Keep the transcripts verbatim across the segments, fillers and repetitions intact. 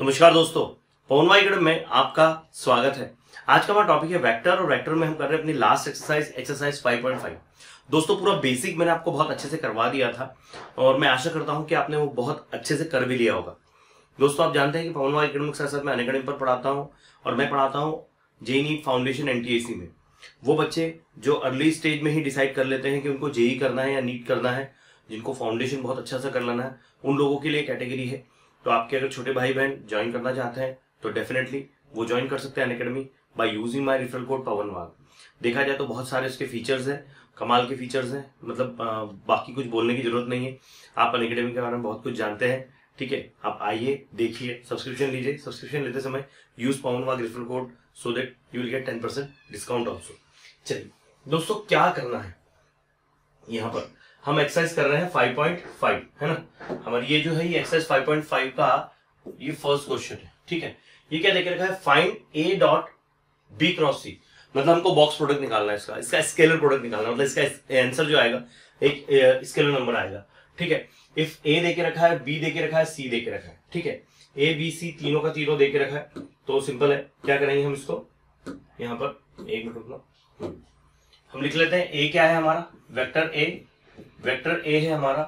नमस्कार दोस्तों, पवन वाईगढ़ में आपका स्वागत है। आज का हमारा टॉपिक है वेक्टर, और वेक्टर में हम कर रहे हैं अपनी last exercise exercise five point five. दोस्तों पूरा बेसिक मैंने आपको बहुत अच्छे से करवा दिया था और मैं आशा करता हूं कि आपने वो बहुत अच्छे से कर भी लिया होगा। दोस्तों आप जानते हैं कि पवन वाईगढ़ के साथ साथ मैं अनअकैडमी पर पढ़ाता हूँ और मैं पढ़ाता हूँ जेईई नीट फाउंडेशन एनटीएसी में। वो बच्चे जो अर्ली स्टेज में ही डिसाइड कर लेते हैं कि उनको जेईई करना है या नीट करना है, जिनको फाउंडेशन बहुत अच्छा सा कर लेना है, उन लोगों के लिए कैटेगरी है। तो आपके अगर छोटे भाई बहन ज्वाइन करना चाहते हैं तो डेफिनेटली वो ज्वाइन कर सकते हैं Unacademy by using my referral code Pawan Wag. देखा जाए तो बहुत सारे इसके फीचर्स हैं, कमाल के फीचर्स हैं, मतलब आ, बाकी कुछ बोलने की जरूरत नहीं है। आप अनअकैडमी के बारे में बहुत कुछ जानते हैं, ठीक है। आप आइए, देखिए, सब्सक्रिप्शन लीजिए। सब्सक्रिप्शन लेते समय use Pawan Wag referral code so that you will get ten percent discount also. चलिए दोस्तों, क्या करना है यहाँ पर, हम एक्सरसाइज कर रहे हैं फाइव पॉइंट फाइव, है ना। हमारी ये जो है ये एक्सरसाइज फाइव पॉइंट फाइव का ये फर्स्ट क्वेश्चन है, ठीक है। ये क्या देखे रखा है, find A dot B cross C. मतलब हमको बॉक्स प्रोडक्ट निकालना है, इसका इसका स्केलर प्रोडक्ट निकालना है, मतलब इसका आंसर जो आएगा एक स्केलर नंबर आएगा, ठीक है। इफ ए देके रखा है, बी देके रखा है, सी देके रखा है, ठीक है। ए बी सी तीनों का तीनों देके रखा है, तो सिंपल है। क्या करेंगे हम इसको यहाँ पर, एक मिनट रुकना, हम लिख लेते हैं। ए क्या है हमारा, वेक्टर ए। वेक्टर ए है हमारा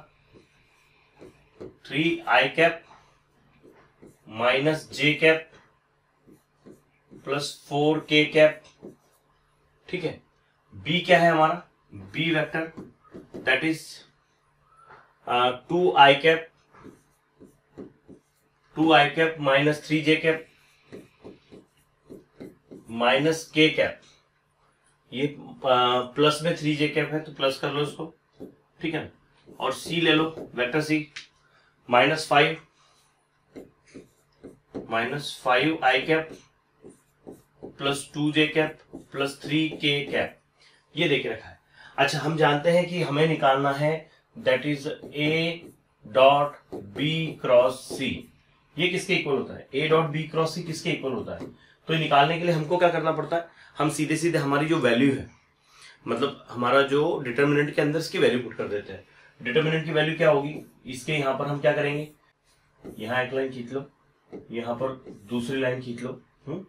three I cap minus J cap plus four K cap, ठीक है। बी क्या है हमारा, B vector that is two I cap two I cap minus three J cap minus K cap. ये plus में three J cap है तो plus कर लो इसको, ठीक है। और सी ले लो, vector C minus five minus five I cap plus two J cap plus three K cap, ये देके रखा है। अच्छा, हम जानते हैं कि हमें निकालना है that is A dot B cross C. ये किसके इक्वल होता है, A dot B cross C किसके इक्वल होता है। तो निकालने के लिए हमको क्या करना पड़ता है, हम सीधे सीधे हमारी जो वैल्यू है, मतलब हमारा जो डिटर्मिनेंट के अंदर इसकी वैल्यू पुट कर देते हैं। डिटर्मिनेंट की वैल्यू क्या होगी, इसके यहाँ पर हम क्या करेंगे, यहाँ एक लाइन खींच लो, यहाँ पर दूसरी लाइन खींच लो। हुँ?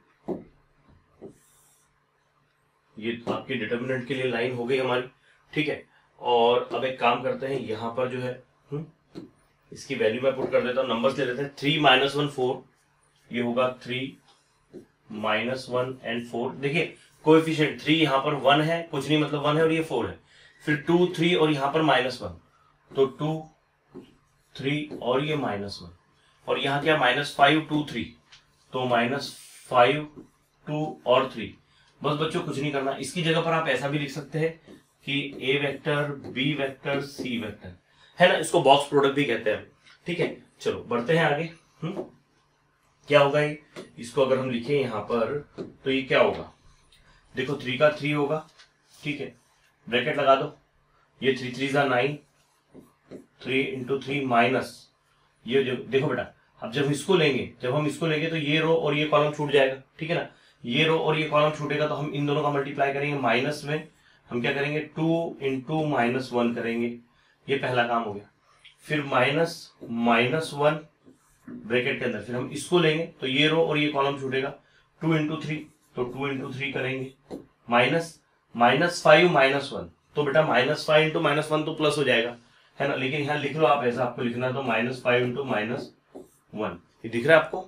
ये आपके डिटर्मिनेंट के लिए लाइन हो गई हमारी, ठीक है। और अब एक काम करते हैं, यहाँ पर जो है हुँ? इसकी वैल्यू मैं पुट कर देता हूँ। नंबर्स ले लेते हैं। थ्री माइनस वन फोर, ये होगा three minus one and four. देखिए कोएफिशिएंट थ्री यहाँ पर वन है, कुछ नहीं मतलब वन है, और ये फोर है। फिर टू थ्री और यहाँ पर माइनस वन, तो टू थ्री और ये माइनस वन, और यहाँ क्या माइनस फाइव टू थ्री, तो माइनस फाइव टू और थ्री। बस बच्चों कुछ नहीं करना। इसकी जगह पर आप ऐसा भी लिख सकते हैं कि A vector B vector C vector, है ना। इसको बॉक्स प्रोडक्ट भी कहते हैं, ठीक है। चलो बढ़ते हैं आगे। हुँ? क्या होगा ये, इसको अगर हम लिखें यहाँ पर तो ये क्या होगा, देखो थ्री का थ्री होगा, ठीक है। ब्रैकेट लगा दो, ये थ्री थ्री जा nine, three into three minus ये जो देखो बेटा, अब जब इसको लेंगे जब हम इसको लेंगे तो ये रो और ये कॉलम छूट जाएगा, ठीक है ना। ये रो और ये कॉलम छूटेगा तो हम इन दोनों का मल्टीप्लाई करेंगे। माइनस में हम क्या करेंगे, टू इंटू माइनस वन करेंगे, ये पहला काम हो गया। फिर माइनस माइनस वन ब्रैकेट के अंदर, फिर हम इसको लेंगे तो ये रो और ये कॉलम छूटेगा। टू इंटू थ्री, तो टू इंटू थ्री करेंगे, minus minus five minus one, तो बेटा minus five into minus one तो प्लस हो जाएगा, है ना। लेकिन यहाँ लिख लो आप, ऐसा आपको लिखना है तो minus five into minus one, ये दिख रहा है आपको,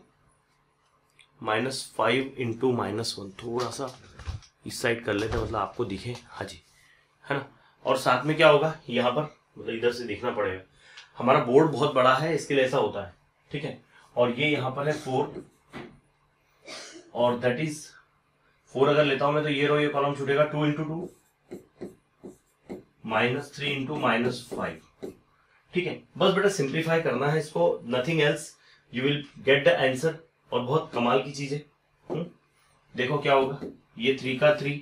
minus five into minus one. थोड़ा सा इस साइड कर लेते हैं, मतलब आपको दिखे, हाँ जी, है ना। और साथ में क्या होगा यहाँ पर, मतलब इधर से देखना पड़ेगा, हमारा बोर्ड बहुत बड़ा है इसके लिए ऐसा होता है, ठीक है। और ये यहाँ पर है फोर, और दैट इज फोर अगर लेता हूं मैं तो ये रो ये कॉलम छूटेगा। Two into two minus three into minus five, ठीक है। बस बेटा सिंप्लीफाई करना है इसको, nothing else, you will get the answer. और बहुत कमाल की चीज है, देखो क्या होगा, ये थ्री का थ्री,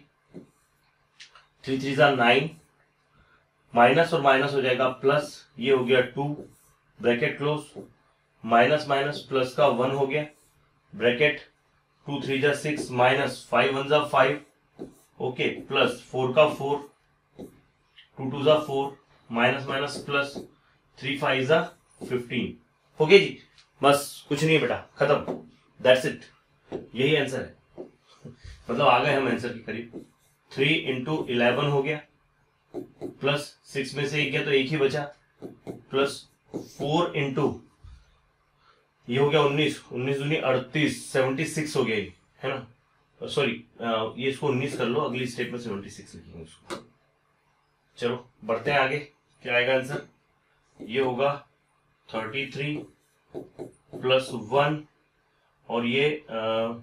थ्री थ्री जा नाइन, माइनस और माइनस हो जाएगा प्लस, ये हो गया two, bracket close, minus minus plus का वन हो गया, ब्रैकेट, टू थ्री जा सिक्स, माइनस फाइव वन जा फाइव, ओके, प्लस फोर का फोर, टू टू जा four, minus minus plus, three five जा फिफ्टीन। ओके जी, बस कुछ नहीं है बेटा, खत्म। दैट्स इट, यही आंसर है। मतलब आ गए हम आंसर के करीब। थ्री इंटू इलेवन हो गया, प्लस सिक्स में से एक गया तो एक ही बचा, प्लस फोर इंटू ये हो गया उन्नीस, उन्नीस दूनी अड़तीस, सेवेंटी सिक्स हो गया ये, है ना। सॉरी, ये इसको उन्नीस कर लो, अगली स्टेप में सेवेंटी सिक्स लिखेंगे उसको। चलो बढ़ते हैं आगे, क्या आएगा आंसर? ये होगा थर्टी थ्री प्लस वन, और ये आ,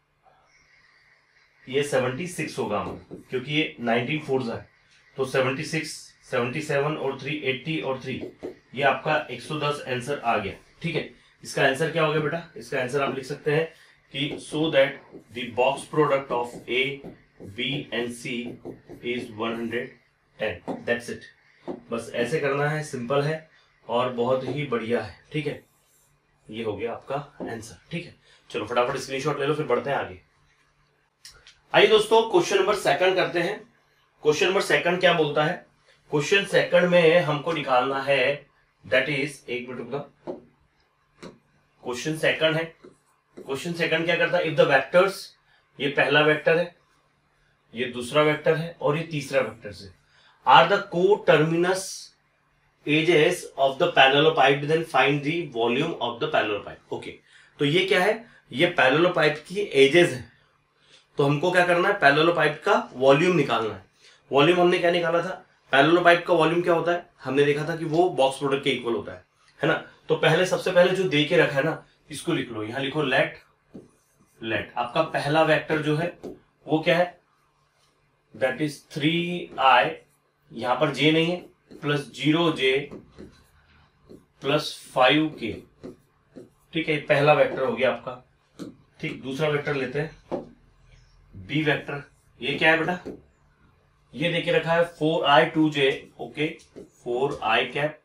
ये सेवेंटी सिक्स होगा हमारा, क्योंकि ये नाइनटीन फोर्स है, तो सेवेंटी सिक्स, सेवेंटी सेवन और थ्री एटी और थ्री, ये आपका एक सौ दस आंसर आ गया। ठीक है, इसका आंसर क्या हो गया बेटा? इसका आंसर आप लिख सकते हैं कि so that the box product of A B and C is one hundred ten. That's it, बस ऐसे करना है, सिंपल है और बहुत ही बढ़िया है। ठीक है, ये हो गया आपका आंसर। ठीक है, चलो फटाफट स्क्रीनशॉट ले लो, फिर बढ़ते हैं आगे। आइए दोस्तों, क्वेश्चन नंबर सेकंड करते हैं। क्वेश्चन नंबर सेकंड क्या बोलता है? क्वेश्चन सेकंड में हमको निकालना है, दैट इज, एक मिनट रुकना, क्वेश्चन सेकंड है। क्वेश्चन सेकंड क्या करता है? इफ द वेक्टर्स, ये पहला वेक्टर है, ये दूसरा वेक्टर है और ये तीसरा वेक्टर है, are the coterminous edges of the parallelepiped, then find the volume of the parallelepiped. Okay, तो ये क्या है? ये पैरेललोपाइड की एजेस है, तो हमको क्या करना है? पैरेललोपाइड का वॉल्यूम निकालना है। वॉल्यूम हमने क्या निकाला था? पैरेललोपाइड का वॉल्यूम क्या होता है? हमने देखा था कि वो बॉक्स प्रोडक्ट के इक्वल होता है, है ना। तो पहले सबसे पहले जो दे के रखा है ना, इसको लिख लो, यहां लिखो लेट, लेट आपका पहला वेक्टर जो है वो क्या है? दैट इज थ्री आई, यहां पर जे नहीं है, plus zero J plus five K. ठीक है, पहला वेक्टर हो गया आपका। ठीक, दूसरा वेक्टर लेते हैं, बी वेक्टर। ये क्या है बेटा? ये देके रखा है four I two J. Okay, four I cap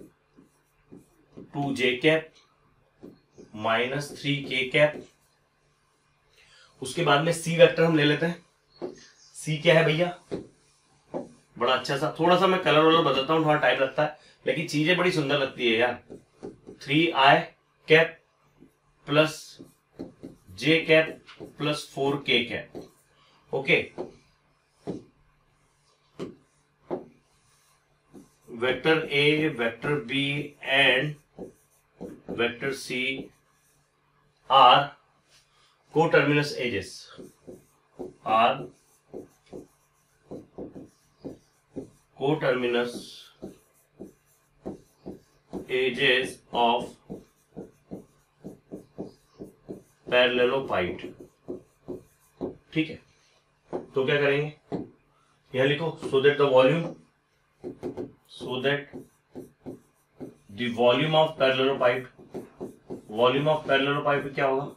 two J cap minus three K cap. उसके बाद में सी वेक्टर हम ले लेते हैं। सी क्या है भैया? बड़ा अच्छा सा, थोड़ा सा मैं कलर वलर बदलता हूं, थोड़ा टाइम लगता है, लेकिन चीजें बड़ी सुंदर लगती है यार। Three I cap plus J cap plus four K cap. Okay, vector A, vector B and vector C are co-terminus edges, are co-terminus edges of parallelepiped। ठीक है, तो क्या करेंगे? यहां लिखो, so that the volume, so that the volume of parallelepiped, volume of parallelepiped क्या होगा?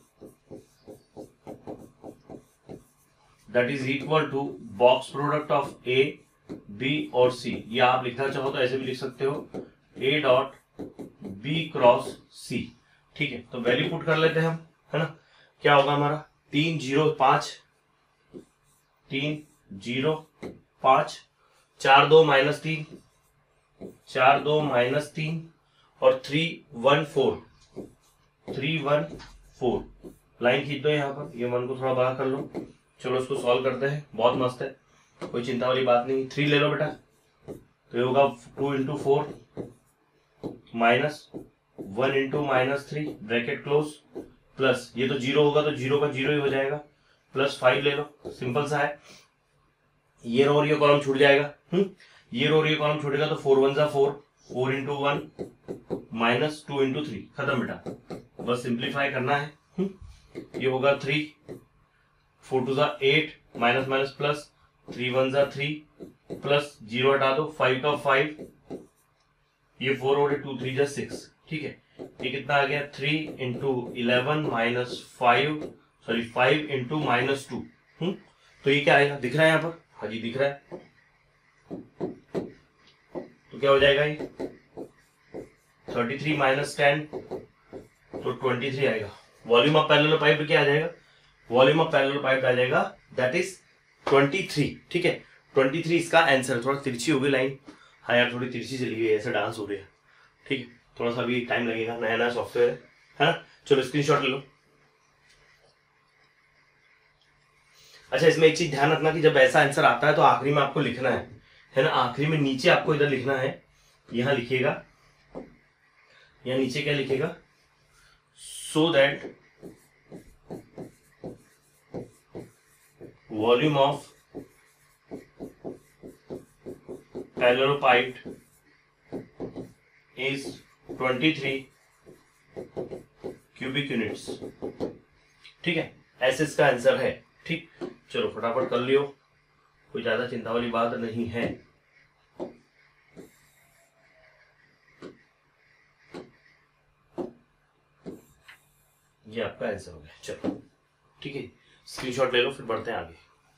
That is equal to box product of A, B और C। ये आप लिखना चाहो तो ऐसे भी लिख सकते हो, A dot B cross C। ठीक है, तो वैल्यू पुट कर लेते हैं हम, है ना। क्या होगा हमारा? तीन जीरो पांच, तीन जीरो पांच, चार दो माइनस तीन, चार दो माइनस तीन और three one four, three one four. Line खींच दो यहाँ पर, ये वन को थोड़ा बड़ा कर लो। चलो इसको सॉल्व करते हैं, बहुत मस्त है, कोई चिंता वाली बात नहीं। थ्री ले लो बेटा, तो ये होगा two into four minus one into minus three, bracket close, plus ये तो जीरो होगा तो जीरो का जीरो ही हो जाएगा, प्लस फाइव ले लो, सिंपल सा है। ये रो और ये कॉलम छूट जाएगा, हम्म ये रो और ये कॉलम छूटेगा तो फोर वन जा four, four into one minus two into three, खत्म बेटा। बस सिंप्लीफाई करना है। हम्म ये होगा थ्री, फोर टू जा eight, minus minus plus, three one जा थ्री, प्लस जीरो हटा दो, फाइव का फाइव, ये फोर हो गए, टू थ्री जा सिक्स। ठीक है, ये कितना आ गया? Three into eleven minus five, sorry five into minus two. Hmm तो ये क्या आएगा? दिख रहा है यहाँ पर? हाँ जी दिख रहा है। तो क्या हो जाएगा ये? थर्टी थ्री माइनस टेन, तो ट्वेंटी थ्री आएगा। वॉल्यूम ऑफ पैरेललोपाइड क्या आ जाएगा? वॉल्यूम ऑफ पैरेललोपाइड आ जाएगा, दैट इज ट्वेंटी थ्री। ठीक है, ट्वेंटी थ्री इसका आंसर। थोड़ा तिरछी हो गई लाइन, हाँ यार थोड़ी तिरछी चली गई, ऐसे डांस हो रही है। ठीक है, थोड़ा सा भी टाइम लगेगा, नया नया सॉफ्टवेयर है, है ना। चलो स्क्रीनशॉट ले लो। अच्छा, इसमें एक चीज ध्यान रखना कि जब ऐसा आंसर आता है तो आखिरी में आपको लिखना है है ना, आखिरी में नीचे आपको इधर लिखना है, यहां लिखिएगा, यहां नीचे क्या लिखेगा, so that volume of parallelepiped is twenty-three cubic units. ठीक है, ऐसे इसका आंसर है। ठीक, चलो फटाफट कर लियो, कोई ज्यादा चिंता वाली बात नहीं है। ये आपका आंसर हो गया। चलो ठीक है, स्क्रीनशॉट ले लो, फिर बढ़ते हैं आगे।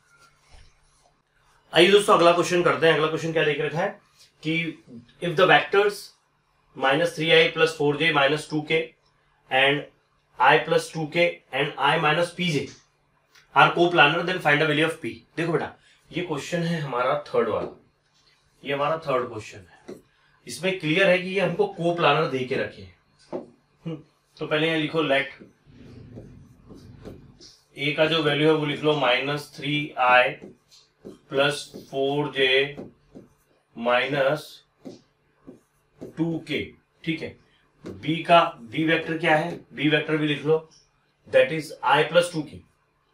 आइए दोस्तों अगला क्वेश्चन करते हैं। अगला क्वेश्चन क्या देख रखा है कि if the vectors minus three I plus four J minus two K and I plus two K and I minus P J are coplanar then find the value of P. देखो बेटा, ये question है हमारा third वाला, ये हमारा third question है। इसमें क्लियर है कि ये हमको को प्लानर दे के रखे हैं। तो पहले यहां लिखो लेट ए का जो वैल्यू है वो लिख लो minus three I plus four J minus two K. ठीक है, बी का बी वेक्टर क्या है, बी वेक्टर भी लिख लो, that is I plus two K,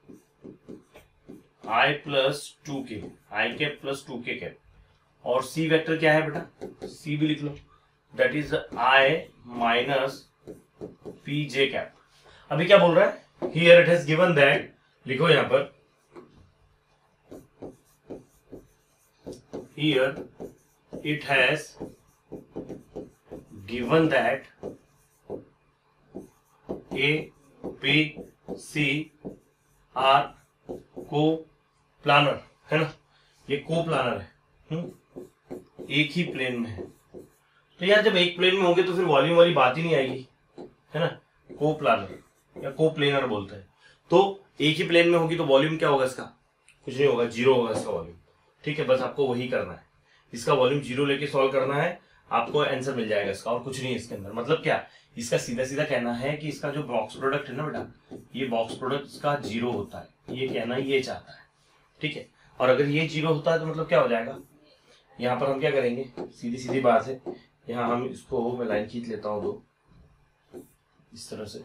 I plus two K, I cap plus two K cap. और सी वेक्टर क्या है बेटा, सी भी लिख लो, that is I minus P J cap. अभी क्या बोल रहा है, here it has given that, लिखो यहां पर, here it has given that A, P, C are co-planar, है ना, ये को-प्लानर है, हुँ? एक ही प्लेन में है। तो यार जब एक प्लेन में होंगे तो फिर वॉल्यूम वाली बात ही नहीं आएगी, है ना, को-प्लानर या को-प्लेनर बोलते हैं। तो एक ही प्लेन में होगी तो वॉल्यूम क्या होगा इसका, कुछ नहीं होगा, जीरो होगा इसका वॉल्यूम। ठीक है, बस आपको वही करना है, इसका वॉल्यूम जीरो लेके सॉल्व करना है, आपको आंसर मिल जाएगा इसका, और कुछ नहीं है इसके अंदर। मतलब क्या, इसका सीधा सीधा कहना है कि इसका जो बॉक्स प्रोडक्ट है ना बेटा, ये बॉक्स प्रोडक्ट इसका जीरो होता है, ये कहना ये चाहता है। ठीक है, और अगर ये जीरो होता है तो मतलब क्या हो जाएगा, यहाँ पर हम क्या करेंगे, सीधी सीधी बात है, यहाँ हम इसको मैं लाइन खींच लेता हूँ दो, इस तरह से,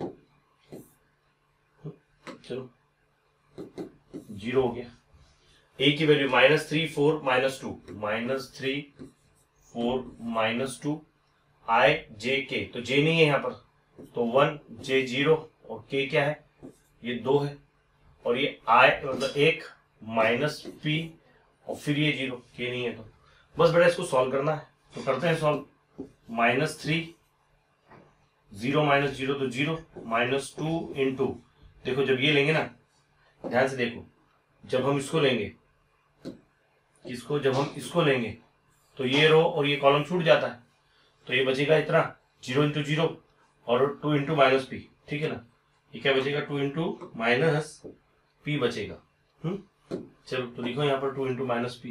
चलो जीरो हो गया। ए की value minus three four minus two, minus three four minus two, I J K, तो जे नहीं है यहाँ पर, तो वन, जे जीरो, और के क्या है, ये दो है, और ये आई मतलब एक माइनस पी, और फिर ये जीरो, के नहीं है, तो बस बेटा इसको सॉल्व करना है। तो करते हैं solve, minus three, zero minus zero तो जीरो, माइनस टू इंटू, देखो जब ये लेंगे ना, ध्यान से देखो, जब हम इसको लेंगे, इसको जब हम इसको लेंगे तो ये रो और ये कॉलम छूट जाता है, तो ये बचेगा इतना, जीरो इंटू जीरो और टू इंटू माइनस पी। ठीक है ना, ये क्या बचेगा, टू इंटू माइनस पी बचेगा। हम्म चलो तो लिखो यहाँ पर टू इंटू माइनस पी,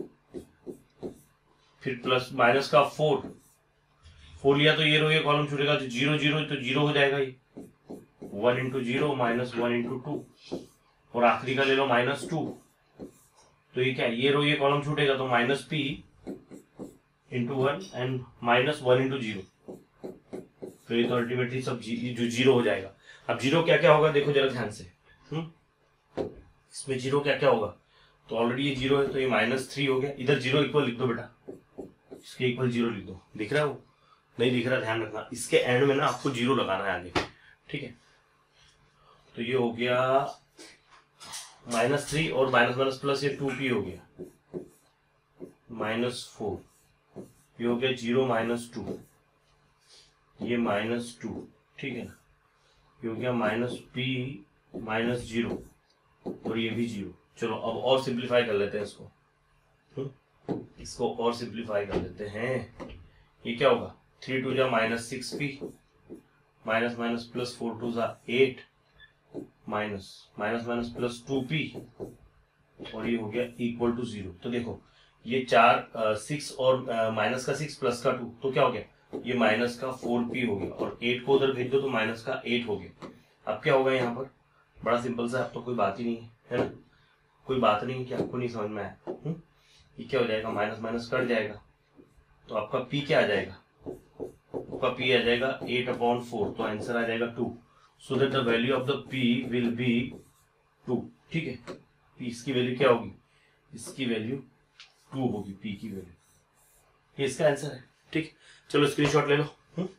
फिर प्लस माइनस का फोर, फोर लिया तो ये रो ये कॉलम छूटेगा, तो जीरो जीरो तो जीरो हो जाएगा, ये one into zero minus one into two, और आखिरी का ले लो माइनस टू, तो ये क्या, ये रो ये कॉलम छूटेगा, तो minus P into one and minus one into zero, तो ये तो अल्टीमेटली सब जी, जो जीरो हो जाएगा। अब जीरो क्या क्या होगा देखो जरा ध्यान से, हम्म इसमें जीरो क्या क्या होगा, तो ऑलरेडी ये जीरो है, तो ये माइनस थ्री हो गया, इधर जीरो इक्वल लिख दो बेटा, इसके इक्वल जीरो लिख दो, दिख रहा है वो, नहीं दिख रहा ध्यान रखना, इसके एंड में ना आपको जीरो लगाना है आगे। ठीक है, तो ये हो गया माइनस थ्री और माइनस माइनस प्लस ये टू पी हो गया, माइनस फोर, ये हो गया जीरो माइनस टू, ये माइनस टू, ठीक है ना, ये हो गया माइनस पी माइनस जीरो, और ये भी जीरो। चलो अब और सिंप्लीफाई कर लेते हैं इसको, हुँ? इसको और सिंप्लीफाई कर लेते हैं, ये क्या होगा, थ्री टू जा minus six P, minus minus plus four two जा eight, minus minus minus plus two P, और ये हो गया इक्वल टू जीरो। तो देखो ये चार सिक्स और माइनस का सिक्स प्लस का टू, तो क्या हो गया, ये माइनस का फोर पी हो गया, और एट को उधर भेज दो तो माइनस का एट हो गया। अब क्या होगा यहाँ पर, बड़ा सिंपल सा, अब तो कोई बात ही नहीं है, है ना, कोई बात नहीं कि आपको नहीं समझ में आया। हुँ? ये क्या हो जाएगा, माइनस माइनस कट जाएगा, तो आपका पी क्या आ जाएगा, आपका पी आ जाएगा एट अपॉन फोर, तो आंसर आ जाएगा two. So that the value of the P will be two. ठीक है, पी इसकी वैल्यू क्या होगी, इसकी वैल्यू टू होगी, पी की वैल्यू, ये इसका आंसर है। ठीक, चलो स्क्रीनशॉट ले लो।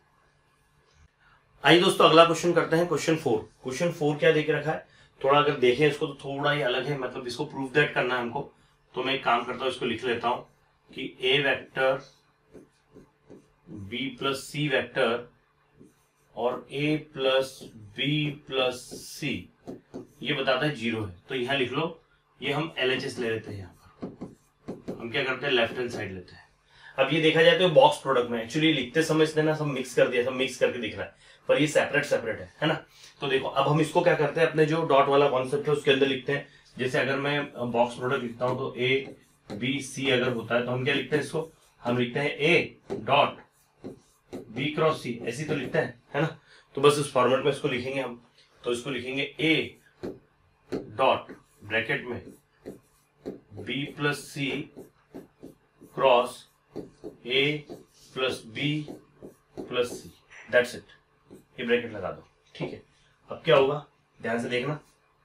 आइए दोस्तों अगला क्वेश्चन करते हैं, क्वेश्चन फोर। क्वेश्चन फोर क्या देके रखा है, थोड़ा अगर देखें इसको तो थोड़ा ही अलग है, मतलब इसको प्रूफ दैट करना है हमको। तो मैं एक काम करता हूं, इसको लिख लेता हूं कि A vector B plus C vector और A plus B plus C ये बताता है जीरो है। तो यहां लिख लो, ये हम एल एच एस ले लेते हैं। यहाँ पर हम क्या करते हैं, लेफ्ट हैंड साइड लेते हैं। अब ये देखा जाए तो बॉक्स प्रोडक्ट में एक्चुअली लिखते समय इसने ना सब मिक्स कर दिया, सब मिक्स करके दिख रहा है, पर ये सेपरेट सेपरेट है, है ना। तो देखो अब हम इसको क्या करते हैं, अपने जो डॉट वाला कॉन्सेप्ट है उसके अंदर लिखते हैं। जैसे अगर मैं बॉक्स प्रोडक्ट लिखता हूं तो ए बी सी अगर होता है तो हम क्या लिखते हैं, इसको हम लिखते हैं A dot B cross C, ऐसी तो लिखते हैं, है ना। तो बस इस फॉर्मेट में इसको लिखेंगे हम। तो इसको लिखेंगे ए डॉट ब्रैकेट में B plus C cross A plus B plus C, that's it. ये ब्रैकेट लगा दो। ठीक है, अब क्या होगा ध्यान से देखना,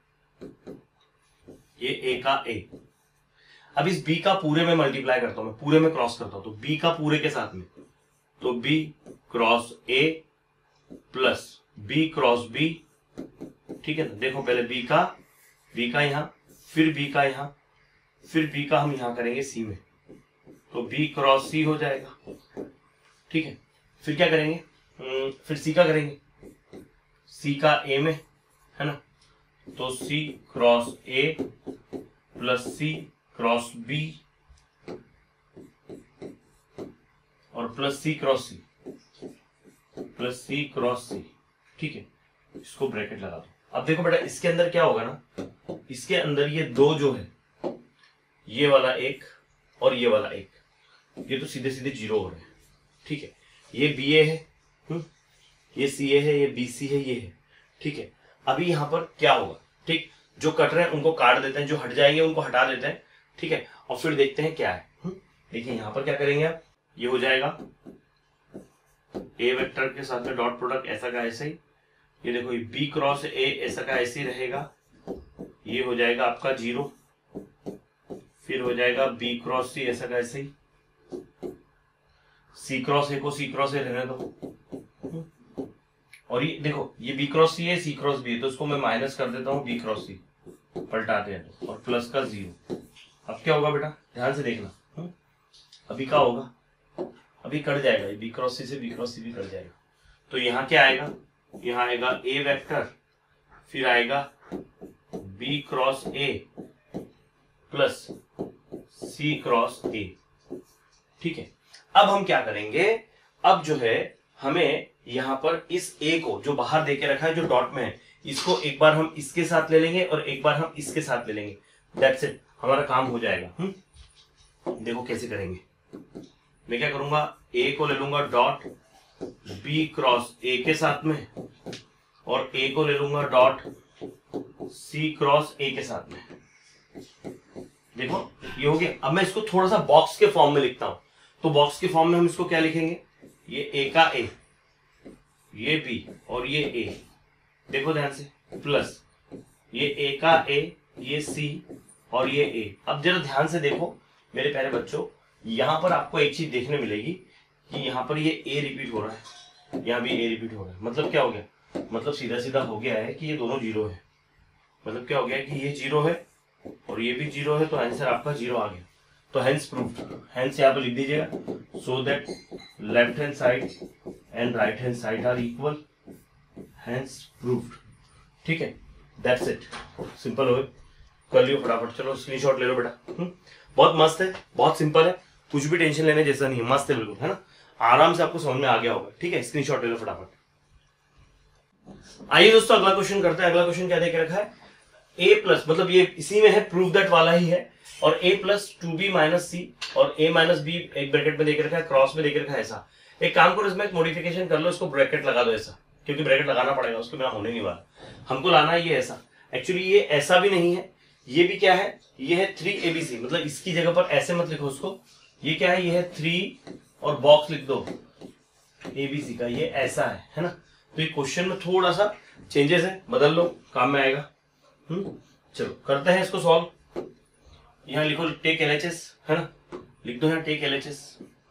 ये ए का ए, अब इस बी का पूरे में मल्टीप्लाई करता हूं मैं, पूरे में क्रॉस करता हूं, तो बी का पूरे के साथ में, तो B cross A plus B cross B. ठीक है ना, देखो पहले बी का बी का यहां, फिर बी का यहां, फिर बी का हम यहां करेंगे सी में, तो बी क्रॉस सी हो जाएगा। ठीक है, फिर क्या करेंगे, फिर सी का करेंगे, सी का ए में, है ना, तो C cross A plus C cross B और plus C cross C plus C cross C. ठीक है, इसको ब्रैकेट लगा दो। अब देखो बेटा इसके अंदर क्या होगा ना, इसके अंदर ये दो जो है, ये वाला एक और ये वाला एक, ये तो सीधे सीधे जीरो हो रहे हैं। ठीक है, ये बी ए है, हुँ? ये सी ए है, ये बी सी है, ये है। ठीक है, अभी यहां पर क्या होगा, ठीक, जो कट रहे हैं उनको काट देते हैं, जो हट जाएंगे उनको हटा देते हैं। ठीक है, और फिर देखते हैं क्या है। देखिए यहां पर क्या करेंगे आप, ये हो जाएगा ए वेक्टर के साथ में डॉट प्रोडक्ट ऐसा का ऐसे ही, ये देखो ये बी क्रॉस ए ऐसा का ऐसे ही रहेगा, ये हो जाएगा आपका जीरो, फिर हो जाएगा बी क्रॉस सी ऐसा का ऐसे ही, सी क्रॉस ए को सी क्रॉस ए रहने दो, और ये देखो ये बी क्रॉस सी है, सी क्रॉस बी है, तो इसको मैं माइनस कर देता हूँ, बी क्रॉस सी पलटाते हैं तो, और प्लस का जीरो। अब क्या होगा बेटा ध्यान से देखना, हुँ? अभी क्या होगा, अभी कट जाएगा, बी क्रॉस सी से बी क्रॉस सी भी कट जाएगा। तो यहाँ क्या आएगा, यहाँ आएगा ए वेक्टर, फिर आएगा B cross A plus C cross A. ठीक है, अब हम क्या करेंगे, अब जो है हमें यहां पर इस ए को जो बाहर देके रखा है जो डॉट में है, इसको एक बार हम इसके साथ ले लेंगे और एक बार हम इसके साथ ले लेंगे, दैट्स इट, हमारा काम हो जाएगा। हुँ? देखो कैसे करेंगे, मैं क्या करूंगा, ए को ले लूंगा डॉट बी क्रॉस ए के साथ में, और ए को ले लूंगा डॉट सी क्रॉस ए के साथ में। देखो ये हो गया। अब मैं इसको थोड़ा सा बॉक्स के फॉर्म में लिखता हूं, तो बॉक्स के फॉर्म में हम इसको क्या लिखेंगे, ये ए का ए, ये बी और ये ए, देखो ध्यान से, प्लस ये ए का ए, ये सी और ये ए। अब जरा ध्यान से देखो मेरे प्यारे बच्चों, यहां पर आपको एक चीज देखने मिलेगी कि यहाँ पर ये ए रिपीट हो रहा है, यहाँ भी ए रिपीट हो रहा है, मतलब क्या हो गया, मतलब सीधा सीधा हो गया है कि ये दोनों जीरो है, मतलब क्या हो गया कि ये जीरो है और ये भी जीरो है, तो आंसर आपका जीरो आ गया। तो हेंस प्रूव्ड, हेंस यहाँ पे लिख दीजिएगा, so that left hand side and right hand side are equal, hence proved. ठीक है, दैट्स इट, सिंपल हो, कर लियो फटाफट। चलो स्क्रीनशॉट ले लो बेटा, हुँ? बहुत मस्त है, बहुत सिंपल है, कुछ भी टेंशन लेने जैसा नहीं है, मस्त है बिल्कुल, है ना, आराम से आपको समझ में आ गया होगा। ठीक है, स्क्रीनशॉट ले लो फटाफट। आइए दोस्तों अगला क्वेश्चन करते हैं। अगला क्वेश्चन क्या देके रखा है, ए प्लस, मतलब ये इसी में है, प्रूव दैट वाला ही है, और A plus two B minus C और ए माइनस बी एक ब्रैकेट में देके रखा है, क्रॉस में देके रखा है ऐसा। एक काम करो, इसमें एक मॉडिफिकेशन कर लो, इसको ब्रैकेट लगा दो ऐसा, क्योंकि ब्रैकेट लगाना पड़ेगा, उसके बिना होने नहीं वाला, हमको लाना है ये ऐसा। एक्चुअली ये ऐसा भी नहीं है, ये भी क्या है, ये है थ्री ए बी सी, मतलब इसकी जगह पर ऐसे मत लिखो उसको, ये क्या है, ये है थ्री और बॉक्स लिख दो ए बी सी का, ये ऐसा है है ना। तो ये क्वेश्चन में थोड़ा सा चेंजेस है, बदल लो, काम में आएगा। हम्म चलो करते हैं इसको सॉल्व। यहाँ लिखो टेक एल एच एस, है ना, लिख दो यहाँ take L H S,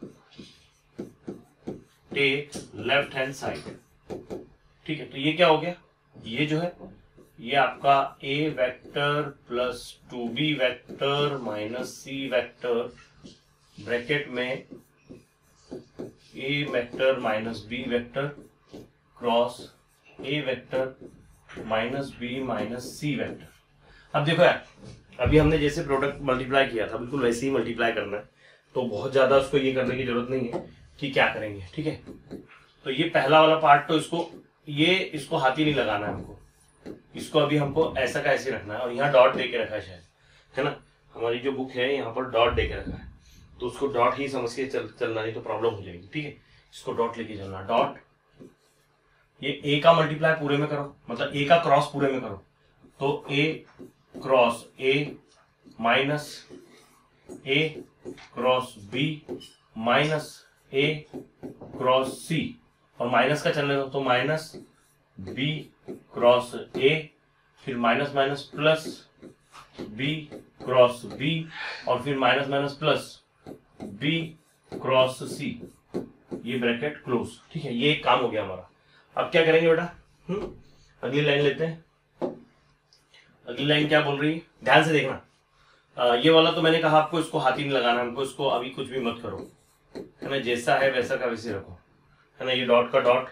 take left hand side. ठीक है, तो ये क्या हो गया, ये जो है ये आपका a vector plus two B vector minus C vector bracket में a vector minus b vector cross a vector minus b minus c vector. अब देखो यार, अभी हमने जैसे प्रोडक्ट मल्टीप्लाई किया था बिल्कुल वैसे ही मल्टीप्लाई करना है, तो बहुत ज्यादा उसको ये करने की जरूरत नहीं है कि क्या करेंगे। ठीक है, तो ये पहला वाला पार्ट, तो इसको ये इसको हाथ ही नहीं लगाना है हमको, इसको अभी हमको ऐसा का ऐसे रखना है, और यहाँ डॉट दे के रखा है शायद, है ना, हमारी जो बुक है यहाँ पर डॉट दे के रखा है, तो उसको डॉट ही समझ के चल, चलना, नहीं तो प्रॉब्लम हो जाएगी। ठीक है, इसको डॉट लेके चलना, डॉट, ये ए का मल्टीप्लाई पूरे में करो, मतलब ए का क्रॉस पूरे में करो, तो A cross A minus A cross B minus A cross C, और माइनस का चलने दो, तो माइनस बी क्रॉस ए, फिर minus minus plus B cross B, और फिर minus minus plus B cross C, ये ब्रैकेट क्लोज। ठीक है, ये एक काम हो गया हमारा। अब क्या करेंगे बेटा, हम्म अगली लाइन लेते हैं। अगली लाइन क्या बोल रही है, ध्यान से देखना। आ, ये वाला तो मैंने कहा आपको इसको हाथ ही नहीं लगाना हमको, इसको अभी कुछ भी मत करो, है ना, जैसा है वैसा का वैसे रखो, है ना। ये डॉट का dot,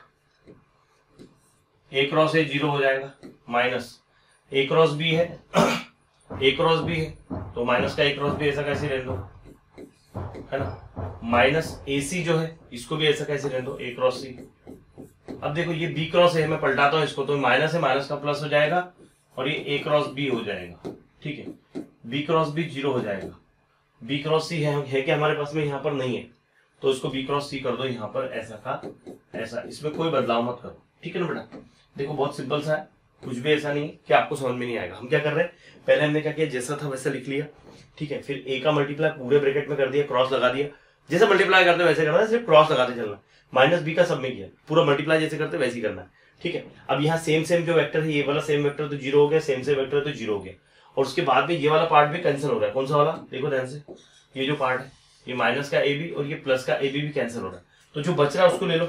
A cross A zero हो जाएगा, माइनस ए क्रॉस बी है, ए क्रॉस बी है तो माइनस का ए क्रॉस बी ऐसा कैसे रहने दो, है ना, माइनस ए सी जो है इसको भी ऐसा कैसे रहने दो, ए क्रॉस सी। अब देखो ये बी क्रॉस है, मैं पलटाता हूँ इसको, तो माइनस है, माइनस का प्लस हो जाएगा, और ये ए क्रॉस बी हो जाएगा। ठीक है, बी क्रॉस बी जीरो हो जाएगा, बी क्रॉस सी है, है कि हमारे पास में यहाँ पर नहीं है, तो इसको बी क्रॉस सी कर दो यहाँ पर, ऐसा का ऐसा, इसमें कोई बदलाव मत करो। ठीक है ना बेटा, देखो बहुत सिंपल सा है, कुछ भी ऐसा नहीं कि आपको समझ में नहीं आएगा। हम क्या कर रहे हैं, पहले हमने क्या किया, जैसा था वैसा लिख लिया। ठीक है, फिर ए का मल्टीप्लाई पूरे ब्रैकेट में कर दिया, क्रॉस लगा दिया, जैसे मल्टीप्लाई करते वैसे करना है, सिर्फ क्रॉस लगाते चलना। माइनस बी का सब में किया, पूरा मल्टीप्लाई जैसे करते वैसे ही करना है। ठीक है, अब यहाँ सेम सेम जो वेक्टर है, ये वाला सेम वेक्टर तो जीरो हो गया, सेम सेम वेक्टर तो जीरो हो गया, और उसके बाद में ये वाला पार्ट भी कैंसिल हो रहा है। कौन सा वाला, देखो ध्यान से, ये जो पार्ट है, ये माइनस का ए बी और ये प्लस का ए बी भी कैंसिल हो रहा है, तो जो बच रहा है उसको ले लो,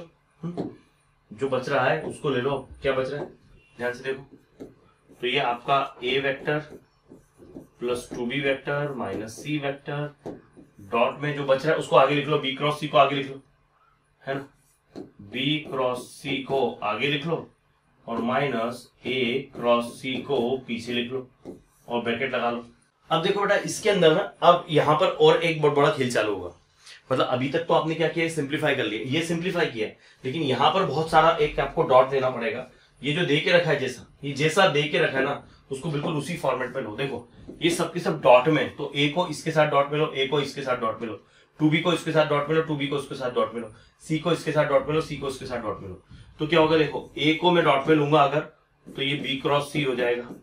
जो बच रहा है उसको ले लो। क्या बच रहा है, ध्यान से देखो, तो ये आपका A vector plus two B vector minus C vector, dot में जो बच रहा है उसको आगे लिख लो, बी क्रॉस सी को आगे लिख लो, है ना, बी क्रॉस सी को आगे लिख लो, और माइनस ए क्रॉस सी को पीछे लिख लो, और ब्रैकेट लगा लो। अब देखो बेटा, इसके अंदर ना अब यहाँ पर और एक बहुत बड़ा खेल चालू होगा। मतलब अभी तक तो आपने क्या किया, सिंप्लीफाई कर लिया, ये सिंप्लीफाई किया है, लेकिन यहाँ पर बहुत सारा एक आपको डॉट देना पड़ेगा। ये जो दे के रखा है, जैसा ये जैसा दे के रखा है ना, उसको बिल्कुल उसी फॉर्मेट में लो। देखो ये सब के सब डॉट में, तो ए को इसके साथ डॉट में लो, ए को इसके साथ डॉट में लो, टू बी को इसके साथ डॉट में लो, टू बी को इसके साथ डॉट में लो, सी को इसके साथ डॉट में लो, सी को इसके साथ डॉट में लो। तो क्या होगा, देखो ए को मैं डॉट में लूंगा अगर, तो ये बी क्रॉस सी हो जाएगा,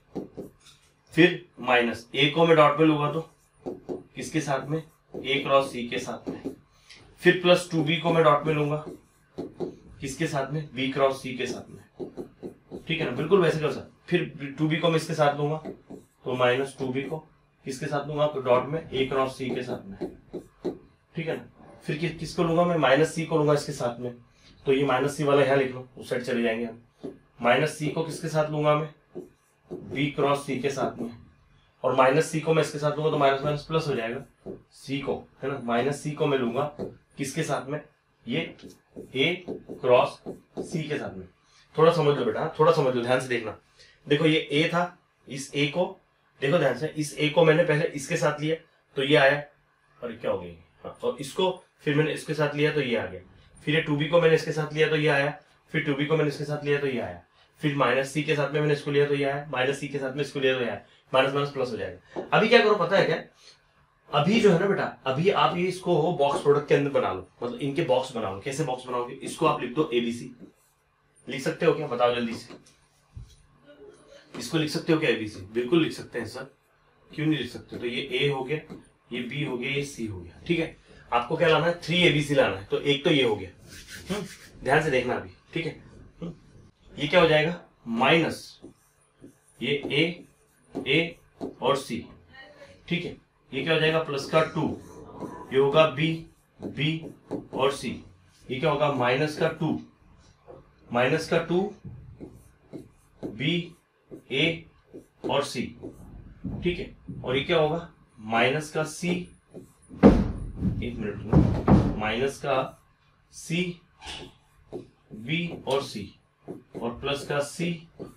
फिर माइनस ए को मैं डॉट में लूंगा तो किसके साथ में, ए क्रॉस सी के साथ में, फिर प्लस टू बी को मैं डॉट में लूंगा किसके साथ में, बी क्रॉस सी के साथ में। ठीक है ना, बिल्कुल वैसे कर सकते। फिर टू बी को मैं इसके साथ लूंगा तो माइनस टू बी को किसके साथ लूंगा, तो डॉट में ए क्रॉस सी के साथ में। ठीक है ना, फिर कि, किसको लूंगा मैं, माइनस सी को लूंगा इसके साथ में, तो ये माइनस सी वाला यहाँ लिख लो, उस साइड चले जाएंगे हम। माइनस सी को किसके साथ लूंगा मैं, बी क्रॉस सी के साथ में, और माइनस सी को मैं इसके साथ लूंगा तो माइनस माइनस प्लस हो जाएगा, सी को, है ना, माइनस सी को मैं लूंगा किसके साथ में, ये ए क्रॉस सी के साथ में। थोड़ा समझ लो बेटा, थोड़ा समझ लो, ध्यान से देखना। देखो ये ए था, इस ए को देखो ध्यान से, इस ए को मैंने पहले इसके साथ लिया तो ये आया, और क्या हो गया, हाँ, और इसको फिर मैंने इसके साथ लिया तो ये आ गया, फिर ये टू बी को मैंने इसके साथ लिया तो ये आया, फिर टू बी को मैंने इसके साथ लिया तो ये आया, फिर माइनस सी के साथ में मैंने इसको लिया तो ये आया, माइनस सी के साथ में इसको लिया तो ये आया, माइनस माइनस प्लस हो जाएगा। अभी क्या करो पता है क्या, अभी जो है ना बेटा, अभी आप ये इसको बॉक्स प्रोडक्ट के अंदर बना लो, मतलब इनके बॉक्स बनाओ। कैसे बॉक्स बनाओगे, इसको आप लिख दो एबीसी। लिख सकते हो क्या, बताओ जल्दी से, इसको लिख सकते हो क्या एबीसी? बिल्कुल लिख सकते हैं सर, क्यों नहीं लिख सकते? तो ये ए हो गया, ये बी हो गया, ये सी हो गया। ठीक है, आपको क्या लाना है? थ्री एबीसी लाना है। तो एक तो ये हो गया, हुँ? ध्यान से देखना अभी। ठीक है, हुँ? ये क्या हो जाएगा? माइनस ये ए, ए और सी। ठीक है, ये क्या हो जाएगा? प्लस का टू, ये होगा बी, बी और सी। ये क्या होगा? माइनस का टू, माइनस का टू, बी, ए और सी। ठीक है, और ये क्या होगा? माइनस का सी, एक मिनट में, माइनस का सी, बी और सी, और प्लस का सी,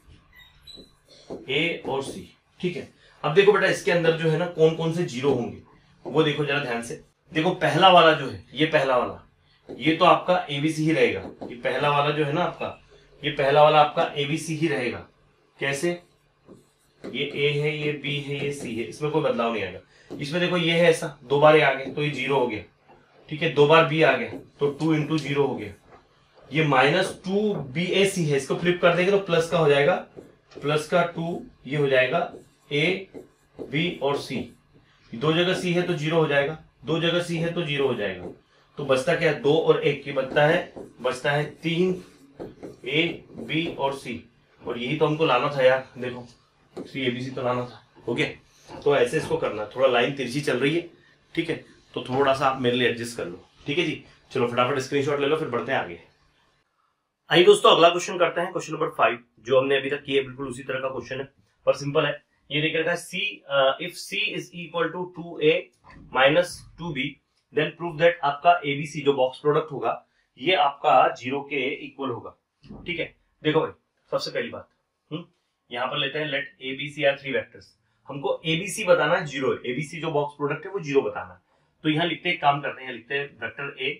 ए और सी। ठीक है, अब देखो बेटा इसके अंदर जो है ना कौन कौन से जीरो होंगे वो देखो जरा ध्यान से। देखो पहला वाला जो है, ये पहला वाला, ये तो आपका एबीसी ही रहेगा। ये पहला वाला जो है ना आपका, ये पहला वाला आपका एबीसी ही रहेगा। कैसे? ये ए है, ये बी है, ये सी है, इसमें कोई बदलाव नहीं आएगा। इसमें देखो ये है ऐसा, दो बार ये आ गया तो ये जीरो हो गया। ठीक है, दो बार बी आ गया तो टू इंटू जीरो हो गया। ये minus two B A C है, इसको फ्लिप कर देंगे तो प्लस का हो जाएगा, प्लस का टू, ये हो जाएगा ए, बी और सी। दो जगह सी है तो जीरो हो जाएगा, दो जगह सी है तो जीरो हो जाएगा। तो बचता क्या है? दो और एक, की बचता है बचता है तीन, ए, बी और सी। और यही तो हमको लाना था यार, देखो थ्री एबीसी तो लाना था। हो गया, तो ऐसे इसको करना। थोड़ा लाइन तिरछी चल रही है, ठीक है, तो थोड़ा सा आप मेरे लिए एडजस्ट कर लो। ठीक है जी, चलो फटाफट स्क्रीनशॉट ले लो, फिर बढ़ते हैं आगे। आइए दोस्तों अगला क्वेश्चन करते हैं, क्वेश्चन नंबर फाइव, जो हमने अभी तक किया बिल्कुल उसी तरह का क्वेश्चन है, पर सिंपल है। ये देख रखा है C, if C is equal to two A minus two B then prove that आपका एबीसी जो बॉक्स प्रोडक्ट होगा ये आपका जीरो के इक्वल होगा। ठीक है, देखो भाई सबसे पहली बात, हम्म यहाँ पर लेते हैं let ABC are three vectors. हमको एबीसी बताना है जीरो है, एबीसी जो बॉक्स प्रोडक्ट है वो जीरो बताना है। तो यहाँ लिखते हैं, काम करते हैं, लिखते हैं वेक्टर ए,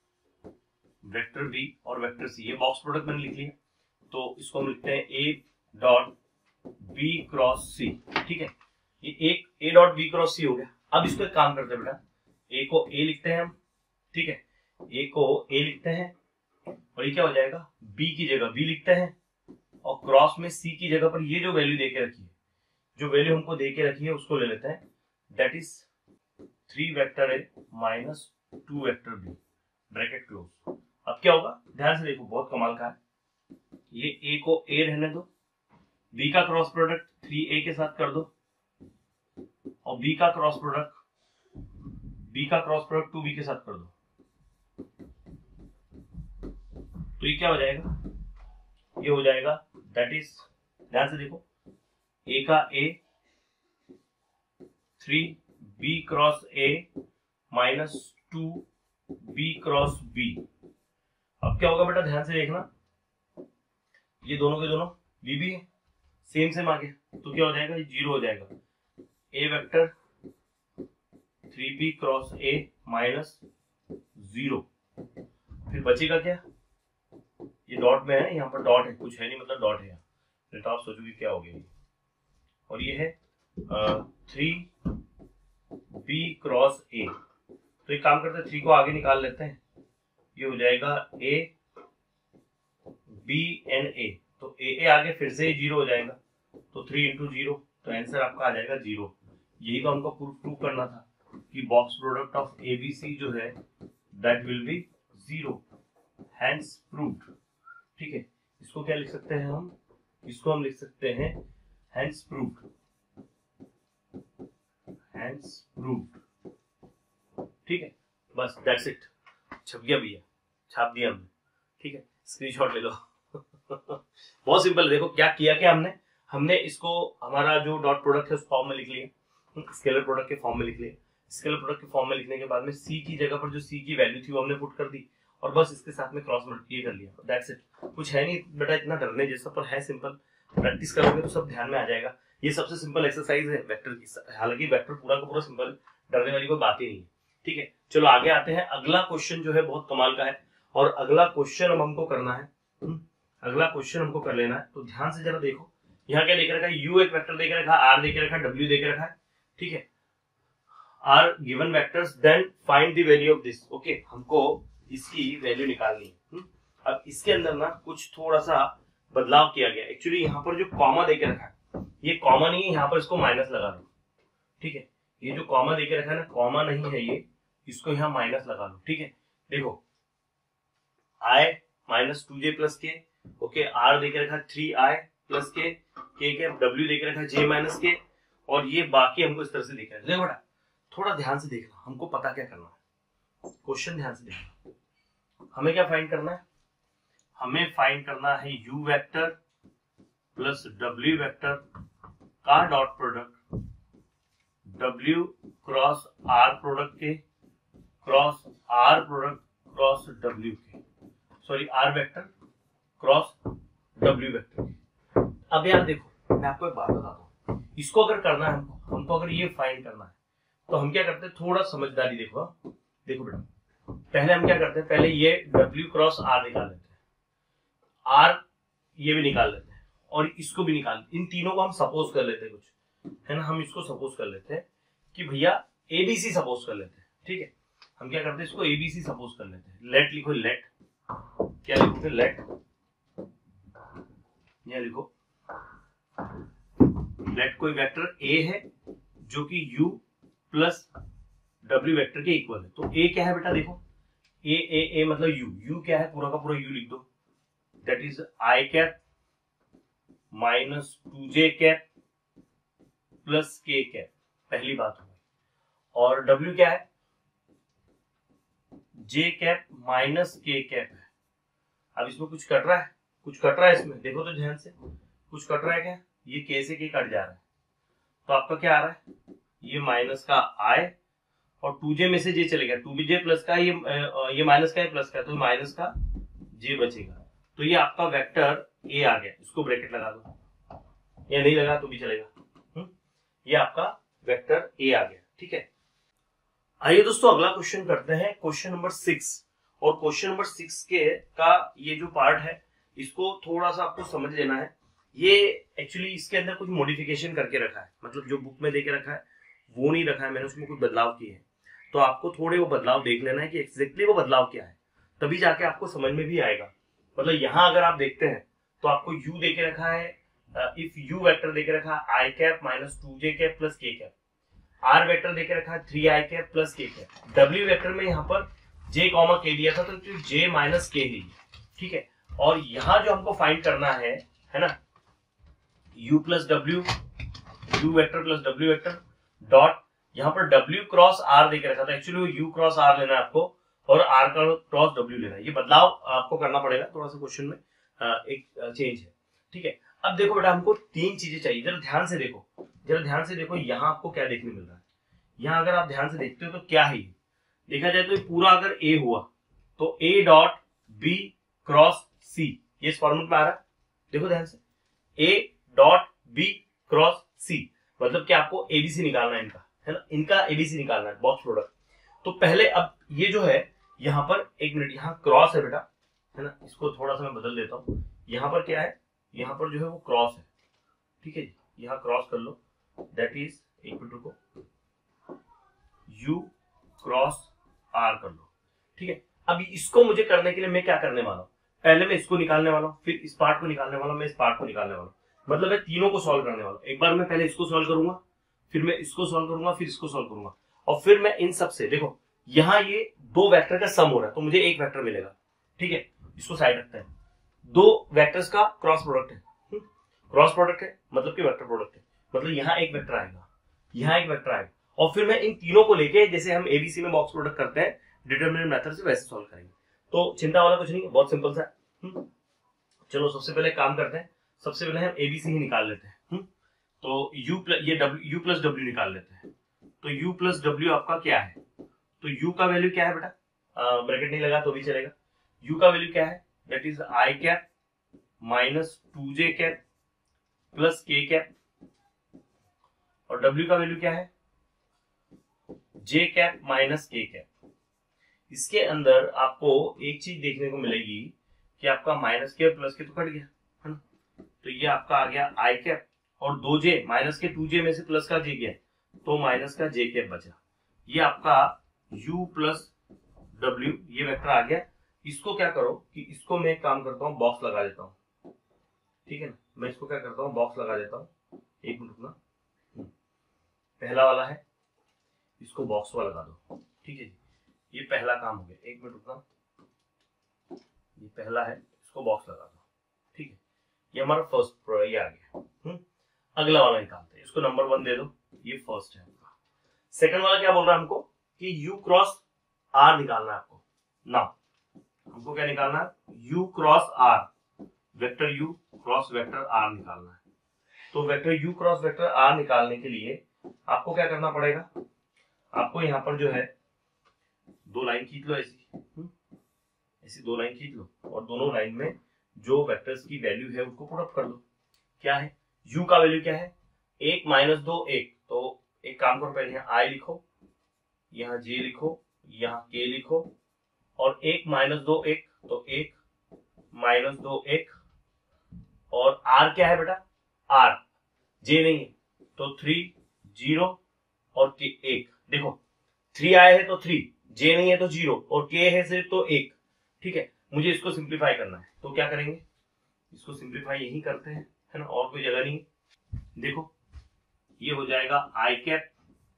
वेक्टर बी और वेक्टर सी। ये बॉक्स प्रोडक्ट मैंने लिख लिया, तो इसको हम लिखते हैं A dot B cross C. ठीक है, ये एक A dot B cross C हो गया। अब इसको एक काम करते हैं बेटा, ए को ए लिखते हैं हम, ठीक है, ए को ए लिखते हैं, और ये क्या हो जाएगा? बी की जगह बी लिखते हैं, और क्रॉस में सी की जगह पर ये जो वैल्यू देके रखी है, जो वैल्यू हमको देके रखी है उसको ले लेते हैं, that is three vector A minus two vector B, bracket close. अब क्या होगा? ध्यान से देखो, बहुत कमाल का है। ये ए को ए रहने दो, बी का क्रॉस प्रोडक्ट थ्री ए के साथ कर दो, और बी का क्रॉस प्रोडक्ट बी का क्रॉस प्रोडक्ट टू बी के साथ कर दो। तो ये क्या हो जाएगा? ये हो जाएगा दैट इज, ध्यान से देखो, ए का A, three B cross A minus two B cross B. अब क्या होगा बेटा? ध्यान से देखना, ये दोनों के दोनों बी बी है, सेम सेम आ गया, तो क्या हो जाएगा? ये जीरो हो जाएगा। A vector three B cross A minus zero, फिर बचेगा क्या? ये डॉट में है, यहाँ पर डॉट है, कुछ है नहीं मतलब डॉट है यहाँ, तो आप सोचोगे क्या हो गया। और ये है थ्री बी क्रॉस ए। तो एक काम करते हैं, थ्री को आगे निकाल लेते हैं, ये हो जाएगा ए बी एंड ए। तो ए ए आगे फिर से जीरो हो जाएगा, तो थ्री इंटू जीरो, तो आंसर आपका आ जाएगा जीरो। यही तो हमको प्रूफ प्रूव करना था कि बॉक्स प्रोडक्ट ऑफ एबीसी जो है that will be zero, hence proved. ठीक है, इसको क्या लिख सकते हैं हम? इसको हम लिख सकते हैं हैंस प्रूव्ड, हैंस प्रूव्ड। ठीक है, बस दैट्स इट, छप गया भैया, छाप दिया हमने। ठीक है, स्क्रीनशॉट ले लो। बहुत सिंपल। देखो क्या किया, क्या हमने हमने इसको हमारा जो डॉट प्रोडक्ट है उस फॉर्म में लिख लिया, स्केलर प्रोडक्ट के फॉर्म में लिख लिया। स्केलर प्रोडक्ट के फॉर्म में लिखने के बाद में सी की जगह पर जो सी की वैल्यू थी वो हमने पुट कर दी, और बस इसके साथ में क्रॉस मल्टीप्लाई कर लिया, दैट्स इट। कुछ है नहीं बेटा इतना डरने जैसा, पर है सिंपल। प्रैक्टिस करोगे तो सब ध्यान में आ जाएगा। ये सबसे सिंपल एक्सरसाइज है वेक्टर की, हालांकि वेक्टर पूरा का पूरा सिंपल, डरने वाली कोई बात ही नहीं है। ठीक है, चलो आगे आते हैं। अगला क्वेश्चन जो है बहुत कमाल का है, और अगला क्वेश्चन अब हमको करना है, अगला क्वेश्चन हमको कर लेना है। तो ध्यान से जरा देखो, यहाँ क्या देख रखा है? यू एक वेक्टर देख रखा है, आर देख रखा है, डब्ल्यू देख रखा है। ठीक है, are given vectors, then find the value of this. Okay, हमको इसकी वैल्यू निकालनी है। अब इसके अंदर ना कुछ थोड़ा सा बदलाव किया गया। एक्चुअली यहाँ पर जो कॉमा देके रखा है ये कॉमा नहीं है, यहाँ पर इसको माइनस लगा लो। ठीक है। ये जो कॉमा देके रखा है ना, कॉमा नहीं है ये, इसको यहाँ माइनस लगा लो, ठीक है। देखो I minus two J plus K, okay, are देके रखा थ्री आई प्लस के, के कैप, डब्ल्यू देके रखा जे माइनस के, और ये बाकी हमको इस तरह से दिख रहा है। देखो बेटा थोड़ा ध्यान से देखना, हमको पता क्या करना है, क्वेश्चन ध्यान से देखना। हमें क्या फाइंड करना है, हमें फाइंड करना है u vector plus w vector का dot product w cross r product के cross r product cross w के, sorry r vector cross w vector के। अब यार देखो मैं आपको एक बात बताता हूँ, इसको अगर करना है हमको हमको अगर ये फाइंड करना है तो हम क्या करते हैं, थोड़ा समझदारी देखो। देखो बेटा पहले हम क्या करते हैं, पहले ये w क्रॉस r निकाल लेते हैं, r ये भी निकाल लेते हैं और इसको भी निकाल, इन तीनों को हम सपोज कर लेते हैं कुछ, है ना। हम इसको सपोज कर लेते हैं कि भैया एबीसी सपोज कर लेते हैं, ठीक है। हम क्या करते हैं, इसको एबीसी सपोज कर लेते हैं। लेट लिखो, लेट क्या लिखोगे, लेट, यह लिखो लेट कोई वेक्टर ए है जो कि u प्लस w वेक्टर के इक्वल है। तो a क्या है बेटा, देखो ए ए ए मतलब u, u क्या है, पूरा का पूरा u लिख दो, that is I cap minus two J cap plus K cap, पहली बात हो गई। और w क्या है, j cap minus K cap है। अब इसमें कुछ कट रहा है, कुछ कट रहा है इसमें, देखो तो ध्यान से, कुछ कट रहा है क्या, ये के से के कट जा रहा है, तो आपका क्या आ रहा है, ये माइनस का आई और टू जे में से जे चलेगा, टू जे प्लस का, ये ये माइनस का है प्लस का, तो माइनस का जे बचेगा। तो ये आपका वेक्टर ए आ गया, इसको ब्रैकेट लगा दो, या नहीं लगा तो भी चलेगा। हुँ? ये आपका वेक्टर ए आ गया, ठीक है। आइए दोस्तों अगला क्वेश्चन करते हैं, क्वेश्चन नंबर सिक्स। और क्वेश्चन नंबर सिक्स के का ये जो पार्ट है इसको थोड़ा सा आपको समझ लेना है। ये एक्चुअली इसके अंदर कुछ मॉडिफिकेशन करके रखा है, मतलब जो बुक में देके रखा है वो नहीं रखा है मैंने, उसमें कुछ बदलाव किए हैं। तो आपको थोड़े वो बदलाव देख लेना है कि एक्जेक्टली वो बदलाव क्या है, तभी जाके आपको समझ में भी आएगा। मतलब यहाँ अगर आप देखते हैं तो आपको u देके रखा है, इफ u वेक्टर देके रखा है I cap minus two J cap plus K cap, r vector देके रखा है three I cap plus K cap, w vector में यहाँ पर j कॉमा के दिया था तो j माइनस के है, ठीक है। और यहाँ जो हमको फाइंड करना है है ना, u plus W, u vector plus w vector dot, यहाँ पर w क्रॉस r देके रखा था, एक्चुअली u क्रॉस r लेना है आपको और r का क्रॉस w लेना है। ये बदलाव आपको करना पड़ेगा, थोड़ा सा क्वेश्चन में एक चेंज है, ठीक है। अब देखो बेटा हमको तीन चीजें चाहिए, जरा ध्यान से देखो, जरा ध्यान से देखो, यहाँ आपको क्या देखने मिल रहा है। यहाँ अगर आप ध्यान से देखते हो तो क्या है, ये देखा जाए तो ये पूरा अगर a हुआ तो a dot b cross c, ये इस फॉर्मूले में आ रहा है, देखो ध्यान से, a dot b cross c, मतलब कि आपको एबीसी निकालना है इनका, है ना, इनका एबीसी निकालना है, बॉक्स प्रोडक्ट। तो पहले अब ये जो है यहाँ पर एक मिनट, यहाँ क्रॉस है बेटा, है ना, इसको थोड़ा सा मैं बदल देता हूँ। यहाँ पर क्या है, यहाँ पर जो है वो क्रॉस है, ठीक है जी, यहाँ क्रॉस कर लो, दैट इज, एक मिनट रुको, u क्रॉस r कर लो, ठीक है। अब इसको मुझे करने के लिए मैं क्या करने वाला हूँ, पहले मैं इसको निकालने वाला हूँ, फिर इस पार्ट को निकालने वाला हूँ, मैं इस पार्ट को निकालने वाला हूँ, मतलब मैं तीनों को सॉल्व करने वाला हूँ। एक बार मैं पहले इसको सॉल्व करूंगा, फिर मैं इसको सॉल्व करूंगा, फिर इसको सॉल्व करूंगा, और फिर मैं इन सब से, देखो यहाँ ये दो वेक्टर का सम हो रहा है तो मुझे एक वेक्टर मिलेगा, ठीक है। इसको साइड रखते हैं, दो वेक्टर्स का क्रॉस प्रोडक्ट है, क्रॉस प्रोडक्ट है मतलब कि वेक्टर प्रोडक्ट है, मतलब यहाँ एक वेक्टर आएगा, यहाँ एक वेक्टर आएगा, और फिर मैं इन तीनों को लेके जैसे हम एबीसी में बॉक्स प्रोडक्ट करते हैं डिटरमिनेंट मेथड से, वैसे सॉल्व करेंगे। तो चिंता वाला कुछ नहीं है, बहुत सिंपल सा है। चलो सबसे पहले काम करते हैं, सबसे पहले हम एबीसी ही निकाल लेते हैं। तो u प्लस ये w, u प्लस डब्ल्यू निकाल लेते हैं। तो u प्लस डब्ल्यू आपका क्या है, तो u का वैल्यू क्या है बेटा, ब्रैकेट नहीं लगा तो भी चलेगा, u का वैल्यू क्या है, that is I cap minus two J cap plus K cap, और w का वैल्यू क्या है, j cap minus K cap. इसके अंदर आपको एक चीज देखने को मिलेगी कि आपका माइनस के प्लस के तो कट गया, है ना, तो ये आपका आ गया आई कैप, और दो जे माइनस के टू जे में से प्लस का जे गया तो माइनस का जे कैप बचा। ये आपका u प्लस डब्ल्यू ये वेक्टर आ गया। इसको क्या करो कि इसको मैं काम करता हूँ, बॉक्स लगा देता हूँ, ठीक है ना, मैं इसको क्या करता हूँ, बॉक्स लगा देता हूँ, एक मिनट रुकना, पहला वाला है, इसको बॉक्स वाला लगा दो, ठीक है जी। ये पहला काम हो गया, एक मिनट रुकना, ये पहला है, इसको बॉक्स लगा दो, ठीक है। ये हमारा फर्स्ट ये आ गया। हम्म अगला वाला निकालते हैं, इसको नंबर वन दे दो, ये फर्स्ट है आपका। सेकंड वाला क्या बोल रहा है हमको कि u क्रॉस r निकालना है आपको। ना हमको क्या निकालना है, u cross r, vector u cross vector r निकालना है। तो vector u cross vector r निकालने के लिए आपको क्या करना पड़ेगा, आपको यहाँ पर जो है दो लाइन खींच लो, ऐसी ऐसी दो लाइन खींच लो और दोनों लाइन में जो वेक्टर्स की वैल्यू है उसको पुट अप कर दो। क्या है, u का वैल्यू क्या है, एक माइनस दो एक। तो एक काम करो, पहले यहाँ i लिखो, यहाँ j लिखो, यहाँ k लिखो, और एक माइनस दो एक, तो एक माइनस दो एक, और r क्या है बेटा, r j नहीं है तो थ्री जीरो और k एक। देखो थ्री आया है तो थ्री, j नहीं है तो जीरो, और k है सिर्फ तो एक, ठीक है। मुझे इसको सिंप्लीफाई करना है, तो क्या करेंगे, इसको सिंप्लीफाई यही करते हैं, है ना, और कोई जगह नहीं है। देखो ये हो जाएगा i कैप,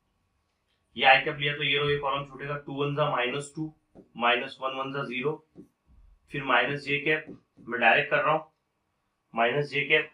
ये i कैप लिया तो ये रो ये कॉलम छूटेगा, टू वन जा minus two, minus one one जा जीरो, फिर माइनस जे कैप, मैं डायरेक्ट कर रहा हूं, माइनस जे कैप,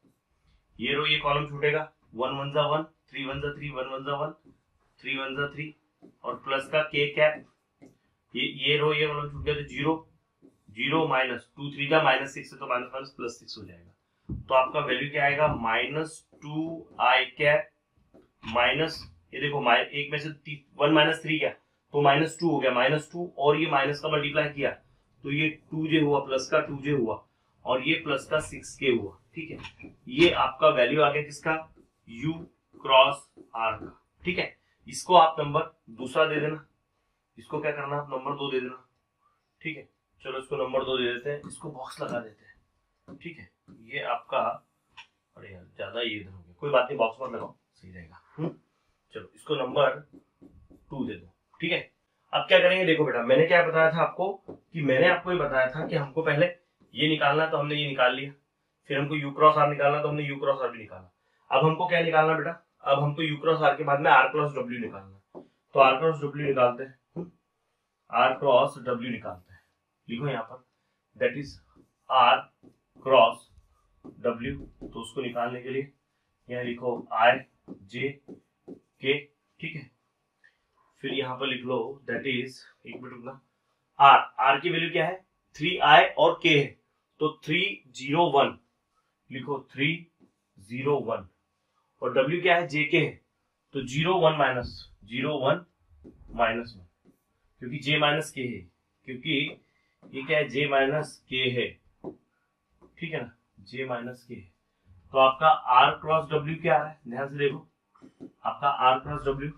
ये रो ये कॉलम छूटेगा, वन वन जा वन, थ्री वन जा थ्री, वन वन जा वन, थ्री वन जा थ्री, और प्लस का के कैप, ये ये रो ये कॉलम छूट गया तो zero, zero minus two three जा माइनस सिक्स है तो माइनस माइनस प्लस सिक्स हो जाएगा। तो आपका वैल्यू क्या आएगा, minus two I cap minus, ये देखो एक में से वन माइनस थ्री गया तो माइनस टू हो गया, माइनस टू, और ये माइनस का मल्टीप्लाई किया तो ये टू जे हुआ, प्लस का टू जे हुआ, और ये प्लस का सिक्स के हुआ, ठीक है। ये आपका वैल्यू आ गया किसका, u क्रॉस r का, ठीक है। इसको आप नंबर दूसरा दे देना, इसको क्या करना, आप नंबर दो दे देना, ठीक है। चलो इसको नंबर दो दे देते हैं, इसको बॉक्स लगा देते हैं, ठीक है। ये आपका, अरे यार ज्यादा ये इधर हो गया, कोई बात नहीं, बॉक्स पर लगाओ, सही रहेगा। चलो इसको नंबर टू दे दो, ठीक है। अब क्या करेंगे, देखो बेटा मैंने क्या बताया था आपको, कि मैंने आपको ये बताया था कि हमको पहले ये निकालना तो हमने ये निकाल लिया, फिर हमको u क्रॉस r निकालना तो हमने u क्रॉस r भी निकाला। अब हमको क्या निकालना बेटा, अब हमको u क्रॉस r के बाद में r क्रॉस w निकालना, तो r क्रॉस w निकालते हैं, r क्रॉस w निकालते हैं। लिखो यहाँ पर, that is r cross w, तो उसको निकालने के लिए यहाँ लिखो i j k, ठीक है। फिर यहाँ पर लिख लो दैट इज, एक मिनट रुकना, r r की वैल्यू क्या है, थ्री आई और k है, तो थ्री जीरो वन, लिखो थ्री जीरो वन, और w क्या है, jk है, तो zero one minus zero one minus one, क्योंकि j माइनस k है, क्योंकि ये क्या है, j माइनस k है, ठीक है ना, j माइनस k है। तो आपका r क्रॉस w क्या है, ध्यान से देखो, आपका r क्रॉस w,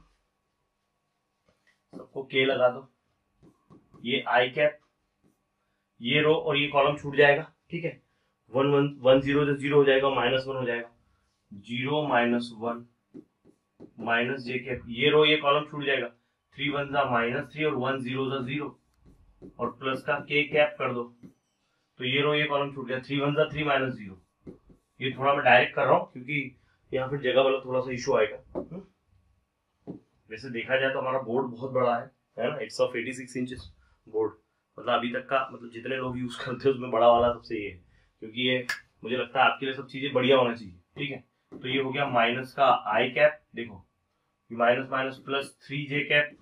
सबको k लगा दो, ये i कैप, ये रो और ये कॉलम छूट जाएगा, ठीक है। वन वन वन जीरो जो जीरो हो जाएगा, माइनस वन हो जाएगा, zero minus one minus J cap, ये रो ये कॉलम छूट जाएगा, थ्री वन जा माइनस थ्री और वन जीरो जा जीरो, और प्लस का के कैप कर दो, तो ये रो ये कॉलम छूट गया, थ्री वन जा थ्री माइनस जीरो। ये थोड़ा मैं डायरेक्ट कर रहा हूँ क्योंकि यहाँ पर जगह वाला थोड़ा सा इशू आएगा। वैसे देखा जाए तो हमारा बोर्ड बहुत बड़ा है, है ना, it's of eighty six inches board, मतलब अभी तक का, मतलब जितने लोग यूज करते हैं उसमें बड़ा वाला सबसे ये है, क्योंकि ये मुझे लगता है आपके लिए सब चीजें बढ़िया होना चाहिए, ठीक है। तो ये हो गया माइनस का आई कैप, देखो minus minus plus three J cap,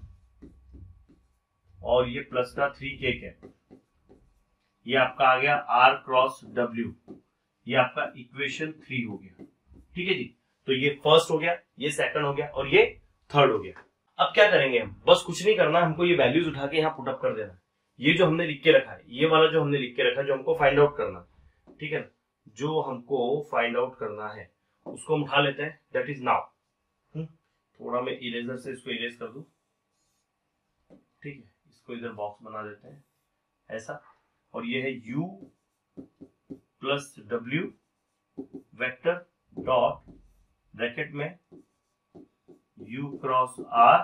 और ये प्लस का थ्री के कैप, ये आपका आ गया आर क्रॉस डब्ल्यू, ये आपका इक्वेशन थ्री हो गया, ठीक है जी। तो ये फर्स्ट हो गया, ये सेकंड हो गया, और ये थर्ड हो गया। अब क्या करेंगे हम, बस कुछ नहीं करना, हमको ये वैल्यूज उठा के यहाँ पुट अप कर देना। ये जो हमने लिख के रखा है, ये वाला जो हमने लिख के रखा है, जो हमको फाइंड आउट करना है, ठीक है ना, जो हमको फाइंड आउट करना है उसको हम उठा लेते हैं, दैट इज नाउ। थोड़ा मैं इरेजर से इसको इरेज कर दूं, ठीक है, इसको इधर बॉक्स बना देते हैं ऐसा, और ये है u plus w vector dot bracket में u cross r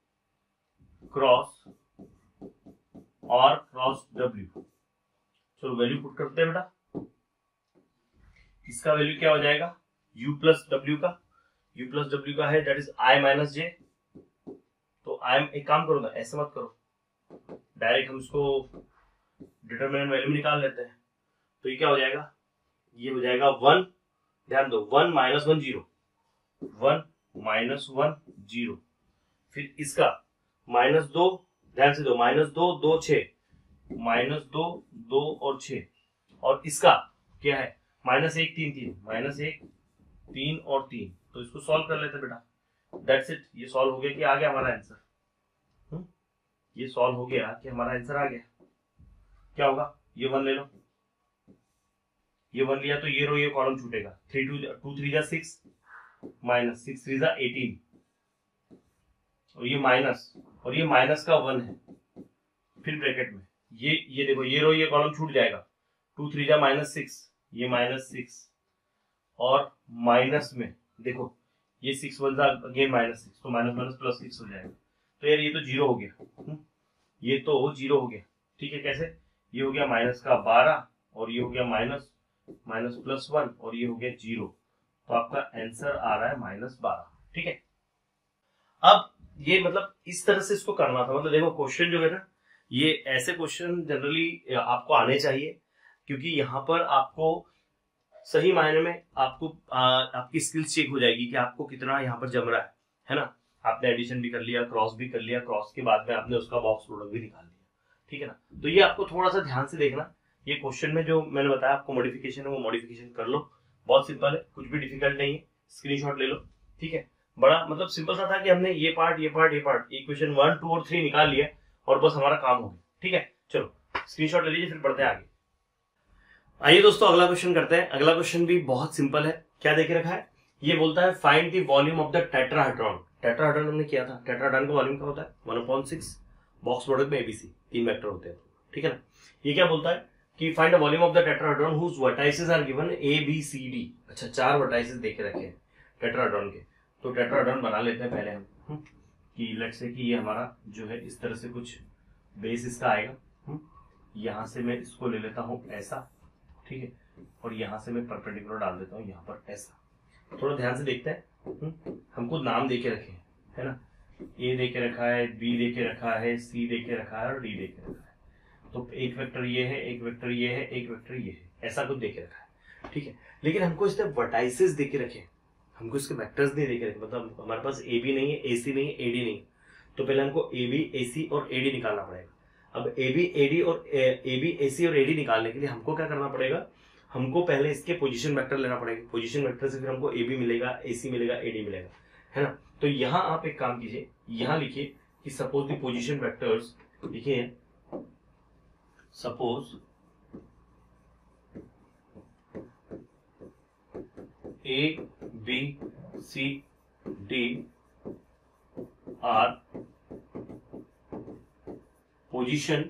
cross r cross w। चलो वैल्यू पुट करते हैं बेटा, इसका वैल्यू क्या हो जाएगा, u प्लस w का, u प्लस डब्ल्यू का है that is i minus J. तो आई एक काम करो ना, ऐसे मत करो, डायरेक्ट हम इसको डिटरमिनेंट वैल्यू में निकाल लेते हैं। तो ये क्या हो जाएगा, ये हो जाएगा वन, ध्यान दो one minus one zero, one minus one zero, फिर इसका माइनस दो, ध्यान से दो, माइनस दो दो छः, माइनस दो दो और छः, और इसका क्या है माइनस एक तीन तीन, माइनस एक तीन और तीन। तो इसको सॉल्व कर लेते बेटा, दैट्स इट। ये सॉल्व हो गया कि आ गया हमारा आंसर, ये सॉल्व हो गया कि हमारा आंसर आ गया। क्या होगा, ये वन ले लो, ये वन लिया तो ये रो ये कॉलम छूटेगा, थ्री टू टू थ्री जा सिक्स, माइनस सिक्स थ्री जा एटीन, और ये माइनस, और ये माइनस का वन है, फिर ब्रैकेट में ये ये देखो ये रो ये कॉलम छूट जाएगा, टू थ्री जा माइनस सिक्स, ये माइनस सिक्स, और माइनस में देखो ये सिक्स वन जा अगेन माइनस सिक्स, तो माइनस माइनस प्लस सिक्स हो जाएगा। तो यार ये तो जीरो हो गया, ये तो जीरो हो गया, ठीक है। कैसे, ये हो गया माइनस का बारह, और ये हो गया माइनस माइनस प्लस वन, और ये हो गया जीरो। तो आपका आंसर आ रहा है माइनस बारह, ठीक है। अब ये मतलब इस तरह से इसको करना था, मतलब देखो क्वेश्चन जो है ना, ये ऐसे क्वेश्चन जनरली आपको आने चाहिए, क्योंकि यहाँ पर आपको सही मायने में आपको आ, आपकी स्किल्स चेक हो जाएगी कि आपको कितना यहाँ पर जम रहा है, है ना। आपने एडिशन भी कर लिया, क्रॉस भी कर लिया, क्रॉस के बाद में आपने उसका बॉक्स प्रोडक्ट भी निकाल लिया, ठीक है ना। तो ये आपको थोड़ा सा ध्यान से देखना, ये क्वेश्चन में जो मैंने बताया आपको मॉडिफिकेशन है वो मॉडिफिकेशन कर लो, बहुत सिंपल है, कुछ भी डिफिकल्ट नहीं है, स्क्रीनशॉट ले लो, ठीक है। बड़ा मतलब सिंपल सा था कि हमने ये पार्ट ये पार्ट ये पार्ट इक्वेशन वन टू और थ्री निकाल लिया और बस हमारा काम हो गया, ठीक है। चलो स्क्रीनशॉट ले लीजिए, फिर बढ़ते हैं आगे। आइए दोस्तों अगला क्वेश्चन करते हैं। अगला क्वेश्चन भी बहुत सिंपल है, क्या देके रखा है, ये बोलता है find the volume of the tetrahedron. Tetrahedron हमने किया था, टेट्राहेड्रॉन का वॉल्यूम क्या होता है, one upon six, box product में एबीसी तीन वेक्टर होते हैं, ठीक है ना। ये क्या बोलता है कि find the volume of the tetrahedron whose vertices are given A B C D. अच्छा, चार वर्टाइसेस देके रखे हैं टेट्राहेड्रॉन के, तो टेट्राहेड्रॉन बना लेते हैं पहले हम, हुँ? कि लेट्स से कि ये हमारा जो है इस तरह से कुछ बेस इसका आएगा, यहां से मैं इसको ले लेता हूं ऐसा, ठीक है, और यहां से मैं परपेंडिकुलर डाल देता हूं यहाँ पर ऐसा। थोड़ा ध्यान से देखते हैं, हमको नाम देके रखे हैं, है ना, ए देके रखा है, बी देके रखा है, सी देके रखा है और डी देके रखा है। तो एक वेक्टर ये है, एक वेक्टर ये है, एक वेक्टर ये है, ऐसा कुछ देके रखा है, ठीक है। लेकिन हमको इसमें वर्टाइसेस देके रखे, हमको इसके वेक्टर्स नहीं देके रखे, मतलब हमारे पास ए बी नहीं है, ए सी नहीं है, ए डी नहीं है, तो पहले हमको ए बी ए सी और ए डी निकालना पड़ेगा। अब ए बी ए डी और ए बी ए सी और ए डी निकालने के लिए हमको क्या करना पड़ेगा, हमको पहले इसके पोजीशन वेक्टर लेना पड़ेगा, पोजीशन वेक्टर से फिर हमको ए बी मिलेगा, ए सी मिलेगा, ए डी मिलेगा, है ना। तो यहाँ आप एक काम कीजिए, यहाँ लिखिए कि सपोज द पोजीशन वेक्टर्स, लिखिए suppose A B C D are position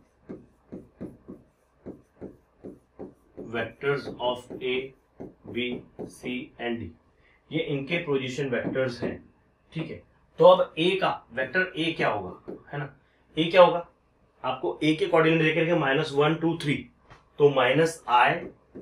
vectors of A B C and D, ये इनके पोजीशन वेक्टर्स हैं, ठीक है। तो अब ए का वेक्टर ए क्या होगा, है ना, ए क्या होगा, आपको ए के कोऑर्डिनेट देकर के माइनस वन टू थ्री, तो minus I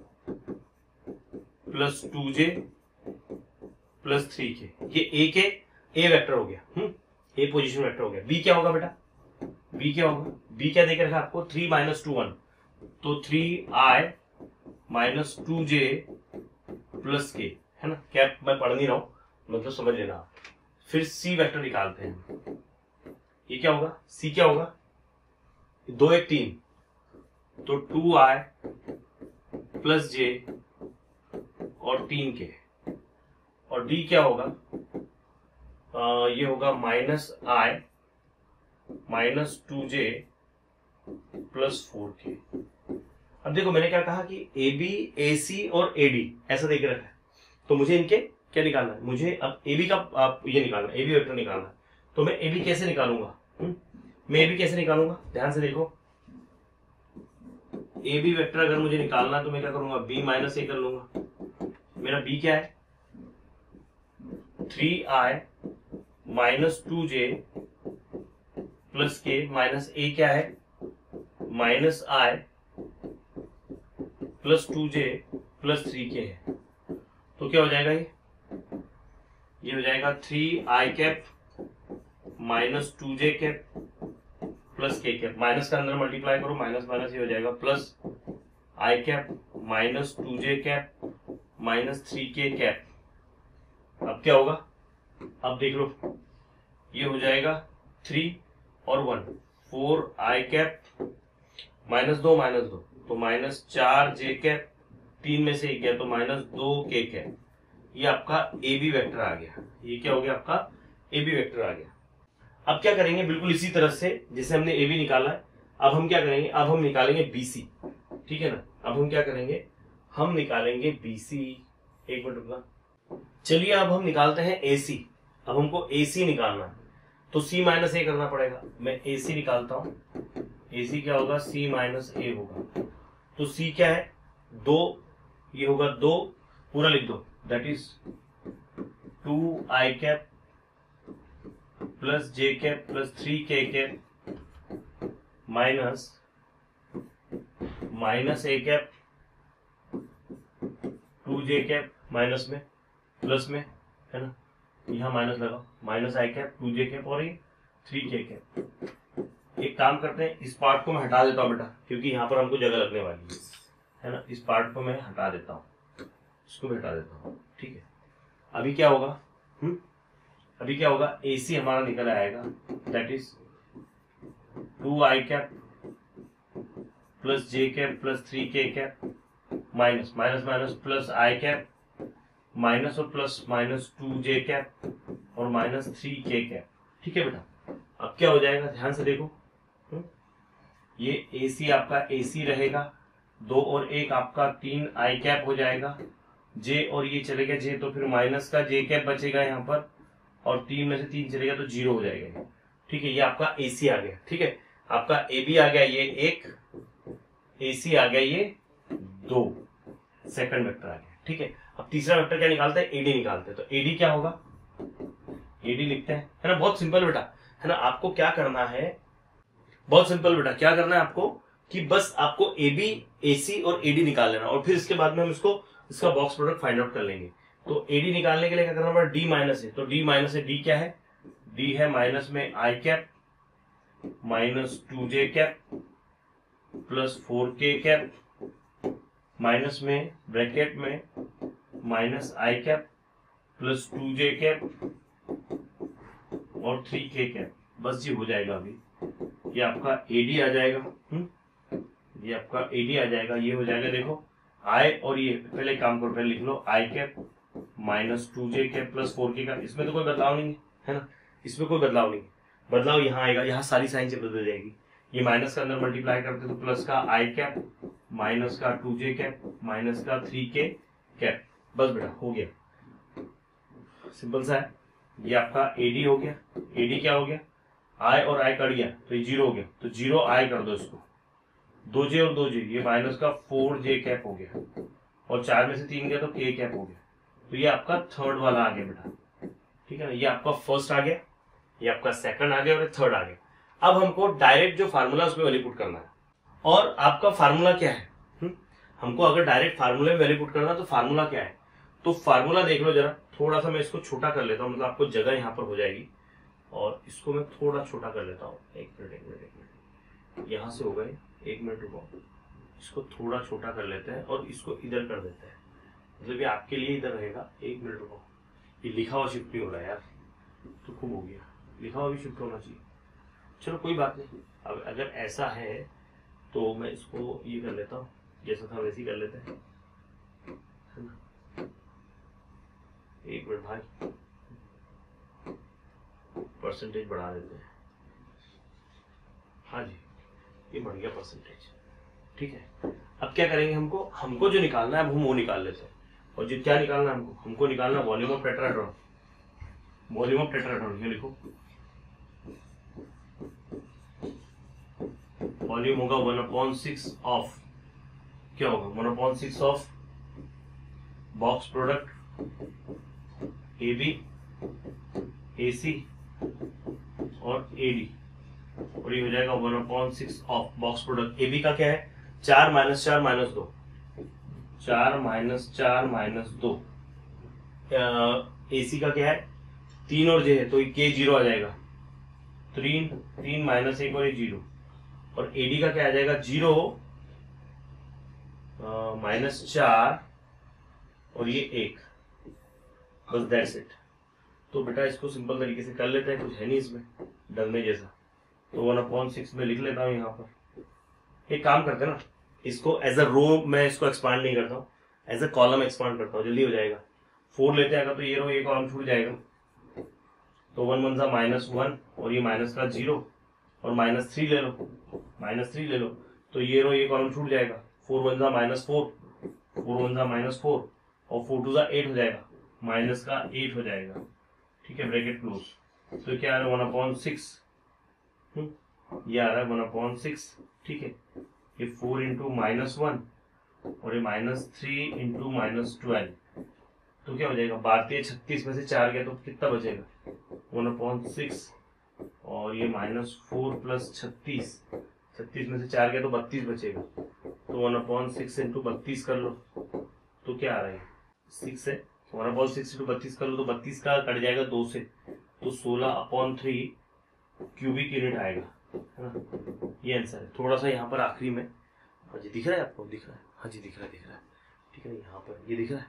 plus two J plus three K, ये ए के ए वेक्टर हो गया, हम्म ए पोजीशन वेक्टर हो गया। बी क्या होगा बेटा, बी क्या होगा, बी क्या देकर रखा आपको, थ्री माइनस टू वन, तो three I minus two J plus K, है ना, क्या मैं पढ़ नहीं रहा हूं, मतलब समझ लेना आप। फिर सी वेक्टर निकालते हैं, ये क्या होगा, सी क्या होगा, दो एक तीन, तो टू आई प्लस जे और तीन के, और डी क्या होगा, आ, ये होगा minus I minus two J plus four K. अब देखो मैंने क्या कहा कि ए बी ए सी और ए डी ऐसा देख रखा है, तो मुझे इनके क्या निकालना है, मुझे अब ए बी का आप ये निकालना है, ए बी वेक्टर निकालना है। तो मैं ए बी कैसे निकालूंगा, हुँ? मैं ए बी कैसे निकालूंगा, ध्यान से देखो, ए बी वेक्टर अगर मुझे निकालना है तो मैं क्या करूंगा, बी माइनस ए कर लूंगा। मेरा बी क्या है, three I minus two J plus K, minus A क्या है, minus I plus two J plus three K है। तो क्या हो जाएगा ये, ये हो जाएगा three I cap minus two J cap plus K cap, minus का अंदर मल्टीप्लाई करो, माइनस माइनस ये हो जाएगा plus I cap minus two J cap minus three K cap. अब क्या होगा, अब देख लो, ये हो जाएगा थ्री और one, four I cap minus दो माइनस दो तो माइनस चार जे कैप, तीन में से एक गया तो माइनस दो के कैप। ये आपका ए बी वेक्टर आ गया। ये क्या हो गया, आपका ए बी वेक्टर आ गया। अब क्या करेंगे, बिल्कुल इसी तरह से जैसे हमने ए बी निकाला है, अब हम क्या करेंगे, अब हम निकालेंगे बी सी। ठीक है ना, अब हम क्या करेंगे, हम निकालेंगे बी सी। एक मिनट रुकना। चलिए अब हम निकालते हैं ए सी। अब हमको ए सी निकालना है तो सी माइनस ए करना पड़ेगा। मैं ए सी निकालता हूं, ए सी क्या होगा, सी माइनस ए होगा। तो सी क्या है, दो, ये होगा दो, पूरा लिख दो, that is two I cap plus J cap plus three K cap minus minus A cap two J cap minus में प्लस में, है ना, यहां माइनस लगाओ, minus I cap two J cap और ये थ्री के कैप। एक काम करते हैं, इस पार्ट को मैं हटा देता हूं बेटा, क्योंकि यहां पर हमको जगह लगने वाली है, है ना। इस पार्ट को मैं हटा देता हूं, इसको भी हटा देता हूं। ठीक है, अभी क्या होगा, हम्म अभी क्या होगा, ए सी हमारा निकल आएगा, that is two I cap plus J cap plus three K cap minus minus minus plus I cap minus और plus minus two J cap और माइनस थ्री के कैप। ठीक है बेटा, अब क्या हो जाएगा, ध्यान से देखो, हुँ? ये ए सी आपका ए सी रहेगा, दो और एक आपका तीन आई कैप हो जाएगा, जे और ये चलेगा जे, तो फिर माइनस का जे कैप बचेगा यहाँ पर, और तीन में से तीन चलेगा तो जीरो हो जाएगा। ठीक है, ये आपका ए सी आ गया। ठीक है, आपका ए बी आ गया, ये एक, ए सी आ गया, ये दो, सेकंड वेक्टर आ गया। ठीक है, अब तीसरा वेक्टर क्या निकालते हैं, एडी निकालते हैं। तो एडी क्या होगा, एडी लिखते हैं, है ना, बहुत सिंपल बेटा, है ना। आपको क्या करना है, बहुत सिंपल बेटा, क्या करना है आपको कि बस आपको ए बी, ए सी और एडी निकाल लेना, और फिर इसके बाद में हम इसको इसका बॉक्स प्रोडक्ट फाइंड आउट कर लेंगे। तो एडी निकालने के लिए क्या करना पड़ेगा, डी माइनस है, तो डी माइनस है, डी क्या है, डी है माइनस में I cap minus two J cap plus four K cap minus में ब्रैकेट में minus I cap plus two J cap और थ्री के कैप। बस ये हो जाएगा। अभी ये आपका एडी आ जाएगा, हुँ? ये आपका एडी आ जाएगा, ये हो जाएगा, देखो आई, और ये पहले काम करो, पहले लिख लो I cap minus two J cap plus four K cap. इसमें तो कोई बदलाव नहीं है, है ना, इसमें कोई बदलाव नहीं है, बदलाव यहाँ आएगा, यहाँ सारी साइन से बदल जाएगी। ये माइनस का अंदर मल्टीप्लाई करते तो प्लस का आई कैप माइनस का टू जे कैप माइनस का थ्री के कैप। बस बेटा हो गया, सिंपल सा है। ये आपका एडी हो गया, एडी क्या हो गया, आई और आई कट गया तो ये जीरो हो गया, तो जीरो आई कर दो इसको, दो जे और दो जे, ये माइनस का फोर जे कैप हो गया, और चार में से तीन गया तो के कैप हो गया। तो ये आपका थर्ड वाला आ गया बेटा। ठीक है ना, ये आपका फर्स्ट आ गया, ये आपका सेकंड आ गया और थर्ड आ गया। अब हमको डायरेक्ट जो फार्मूला उसमें वैल्यू पुट करना है। और आपका फार्मूला क्या है, हुँ? हमको अगर डायरेक्ट फार्मूले में वैल्यू पुट करना है तो फार्मूला क्या है, तो फार्मूला देख लो जरा, थोड़ा सा मैं इसको छोटा कर लेता हूँ, मतलब आपको जगह यहाँ पर हो जाएगी, और इसको मैं थोड़ा छोटा कर लेता हूँ। एक मिनट एक मिनट एक मिनट यहाँ से हो गए, एक मिनट रुको, इसको थोड़ा छोटा कर लेते हैं और इसको इधर कर देते हैं, मतलब ये आपके लिए इधर रहेगा। एक मिनट रुको, ये लिखा हुआ शिफ्ट नहीं हो रहा है यार, तो खूब हो गया, लिखा हुआ भी शिफ्ट होना चाहिए। चलो कोई बात नहीं, अब अगर ऐसा है तो मैं इसको ये कर लेता हूँ, जैसा था वैसे ही कर लेते हैं, है ना। एक मिनट भाई, परसेंटेज बढ़ा देते हैं। हाँ जी, ये बढ़ गया परसेंटेज। ठीक है, अब क्या करेंगे, हमको हमको जो निकालना है अब हम वो निकाल लेते हैं। और जो क्या निकालना है हमको हमको निकालना volume of tetrahedron. Volume of tetrahedron ये लिखो, वॉल्यूम होगा वन अपॉन सिक्स ऑफ, क्या होगा, one upon six of box product A B, A C और ए डी, और ये हो जाएगा one upon six of box product. A B का क्या है, चार माइनस चार माइनस दो, चार माइनस चार माइनस दो। ए सी का क्या है, तीन और जे है तो के जीरो आ जाएगा, तीन तीन माइनस एक और ये जीरो, और एडी का क्या आ जाएगा जीरो माइनस चार और ये एक, बस दैट्स इट। तो बेटा इसको सिंपल तरीके से कर लेते हैं, कुछ है नहीं इसमें डरने जैसा। तो वन अपॉन सिक्स में लिख लेता हूँ यहाँ पर। एक काम करते हैं ना, इसको एज अ रो मैं इसको एक्सपांड नहीं करता हूँ, एज अ कॉलम एक्सपांड करता हूँ, जल्दी हो जाएगा। फोर लेते हैं तो ये रो ये कॉलम छूट जाएगा, तो वन वन सा माइनस वन और ये माइनस का जीरो और माइनस थ्री ले लो, माइनस थ्री ले लो, तो ये रो ये कॉलम छूट जाएगा। फोर वन सा माइनस फोर, फोर वन सा माइनस फोर और फोर टू सा एट हो जाएगा, माइनस का एट हो जाएगा, ठीक है, ब्रैकेट क्लोज। तो क्या आ रहा है वन अपॉन सिक्स, ये आ रहा है वन अपॉन सिक्स, ठीक है। ये फोर इंटू माइनस वन और ये minus three into minus twelve, तो क्या हो जाएगा बारह छत्तीस में से चार गया तो कितना बचेगा वन अपॉन सिक्स, और ये माइनस फोर प्लस छत्तीस, छत्तीस में से चार गया तो बत्तीस बचेगा, तो वन अपॉन सिक्स इंटू बत्तीस कर लो, तो क्या आ रहा है सिक्स है, वन अपॉन सिक्स इंटू बत्तीस कर लो तो बत्तीस का कट जाएगा दो से, तो सोलह अपॉन थ्री क्यूबिक यूनिट आएगा, है ना, ये आंसर है। थोड़ा सा यहाँ पर आखिरी में, हाँ जी दिख रहा है आपको, दिख रहा है, हाँ जी दिख रहा है, दिख रहा है, ठीक है, यहाँ पर ये दिख रहा है,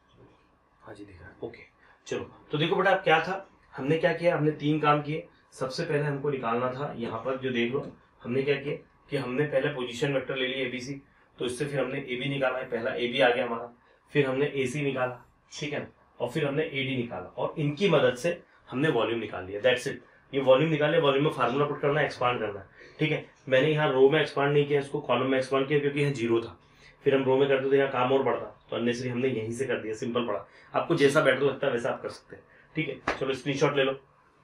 हाँ जी दिख रहा है, ओके। चलो तो देखो बेटा क्या था, हमने क्या किया, हमने तीन काम किए। सबसे पहले हमको निकालना था यहाँ पर, जो देख लो हमने क्या किया कि हमने पहले पोजीशन वेक्टर ले लिया एबीसी, तो इससे फिर हमने ए बी निकाला है, पहला ए बी आ गया हमारा, फिर हमने ए सी निकाला, ठीक है, और फिर हमने ए डी निकाला, और इनकी मदद से हमने वॉल्यूम निकाल लिया, दैट्स इट। ये वॉल्यूम निकाले, वॉल्यूम में फार्मूला पुट करना है, एक्सपांड करना है, ठीक है। मैंने यहाँ रो में एक्सपांड नहीं किया, इसको कॉलम में एक्सपांड किया क्योंकि यहाँ जीरो था, फिर हम रो में करते तो यहाँ काम और बढ़ता, तो अननेसरी हमने यहीं से कर दिया, सिंपल पड़ा। आपको जैसा बेटर लगता है वैसा आप कर सकते हैं, ठीक है। चलो स्क्रीनशॉट ले लो।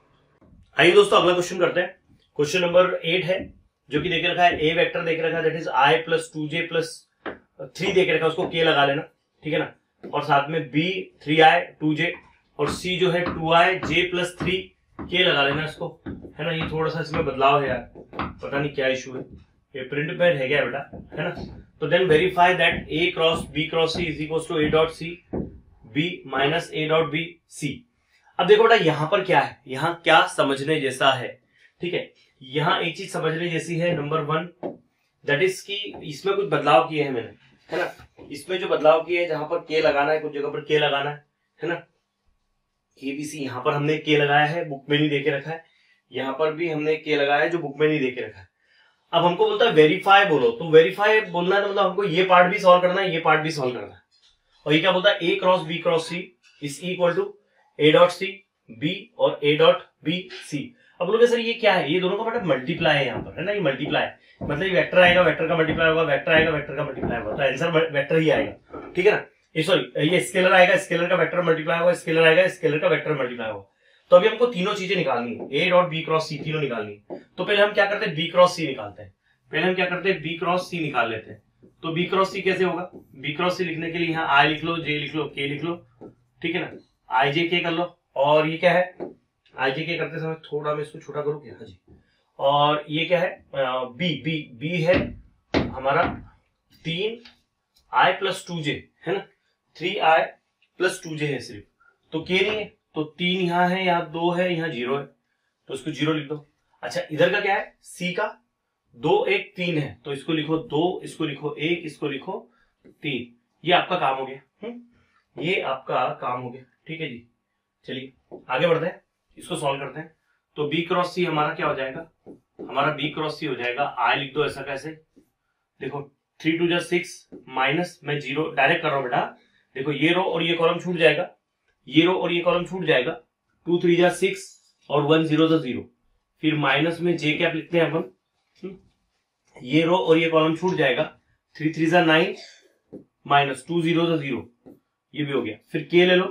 आइए दोस्तों अगला क्वेश्चन करते हैं। क्वेश्चन नंबर एट है, जो कि देख रखा है ए वेक्टर देख रखा है, that is I plus two J plus three देख रखा है, उसको के लगा लेना, ठीक है ना, और साथ में B three I two J और सी जो है two I J plus three K लगा लेना इसको, है ना। ये थोड़ा सा इसमें बदलाव है यार, पता नहीं क्या इशू है, ये प्रिंट पैड है क्या बेटा, है ना। तो then verify that A cross B cross C is equal to A dot C B minus A dot B C. अब देखो बेटा यहाँ पर क्या है, यहाँ क्या समझने जैसा है, ठीक है। यहाँ एक चीज समझने जैसी है, नंबर वन दैट इज की इसमें कुछ बदलाव किए हैं मैंने, है ना। इसमें जो बदलाव किए हैं, जहां पर के लगाना है, कुछ जगह पर के लगाना है, है ना। ए बी सी यहाँ पर हमने के लगाया है, बुक में नहीं देके रखा है, यहाँ पर भी हमने के लगाया है जो बुक में नहीं देके रखा है। अब हमको बोलता है वेरीफाई बोलो, तो वेरीफाई बोलना है तो मतलब हमको ये पार्ट भी सॉल्व करना है, ये पार्ट भी सॉल्व करना है। और ये क्या बोलता है, A cross B cross C is equal to A dot C B और ए डॉट बी सी। अब बोलोगे सर ये क्या है, ये दोनों का मतलब मल्टीप्लाई है यहाँ पर, है ना, ये मल्टीप्लाई मतलब ये वेक्टर आएगा, वेक्टर का मल्टीप्लाई होगा, वेक्टर आएगा, वेक्टर का मल्टीप्लाई होगा, तो आंसर वेक्टर ही आएगा, ठीक है ना। ये सॉरी ये स्केलर आएगा, स्केलर का वेक्टर मल्टीप्लाई होगा, स्केलर आएगा, स्केलर का वेक्टर मल्टीप्लाई होगा। तो अभी हमको तीनों चीजें निकालनी है, A dot B cross C तीनों निकालनी है। तो पहले हम क्या करते हैं, बी क्रॉस सी निकालते हैं, पहले हम क्या करते हैं बी क्रॉस सी निकाल लेते हैं। तो बी क्रॉस सी कैसे होगा, बी क्रॉस सी लिखने के लिए यहाँ आई लिख लो, जे लिख लो, के लिख लो, ठीक है ना, आई जे के कर लो। और ये क्या है, आई जे के करते समय थोड़ा मैं इसको छोटा करूँ क्या, हाँ जी। और ये क्या है, बी बी बी है हमारा तीन आई प्लस टू जे, है ना, three I plus two J है सिर्फ, तो के नहीं है, तो तीन यहाँ है, यहाँ दो है, यहाँ जीरो है, तो इसको जीरो लिख दो। अच्छा इधर का क्या है, सी का दो एक तीन है, तो इसको लिखो दो, इसको लिखो एक, इसको लिखो तीन, ये आपका काम हो गया, हुँ? ये आपका काम हो गया, ठीक है जी। चलिए आगे बढ़ते हैं, इसको सॉल्व करते हैं। तो बी क्रॉस सी हमारा क्या हो जाएगा, हमारा बी क्रॉस सी हो जाएगा, आई लिख दो ऐसा कैसे, देखो थ्री टू जा सिक्स माइनस, मैं जीरो डायरेक्ट कर रहा हूं बेटा, देखो ये रो और ये कॉलम छूट जाएगा, ये रो और ये कॉलम छूट जाएगा, टू थ्री जा सिक्स और वन जीरो जा जीरो, फिर माइनस में जे कैप लिखते हैं अपन, ये रो और ये कॉलम छूट जाएगा, थ्री थ्री जा नाइन माइनस टू जीरो जा जीरो, ये भी हो गया। फिर के ले लो,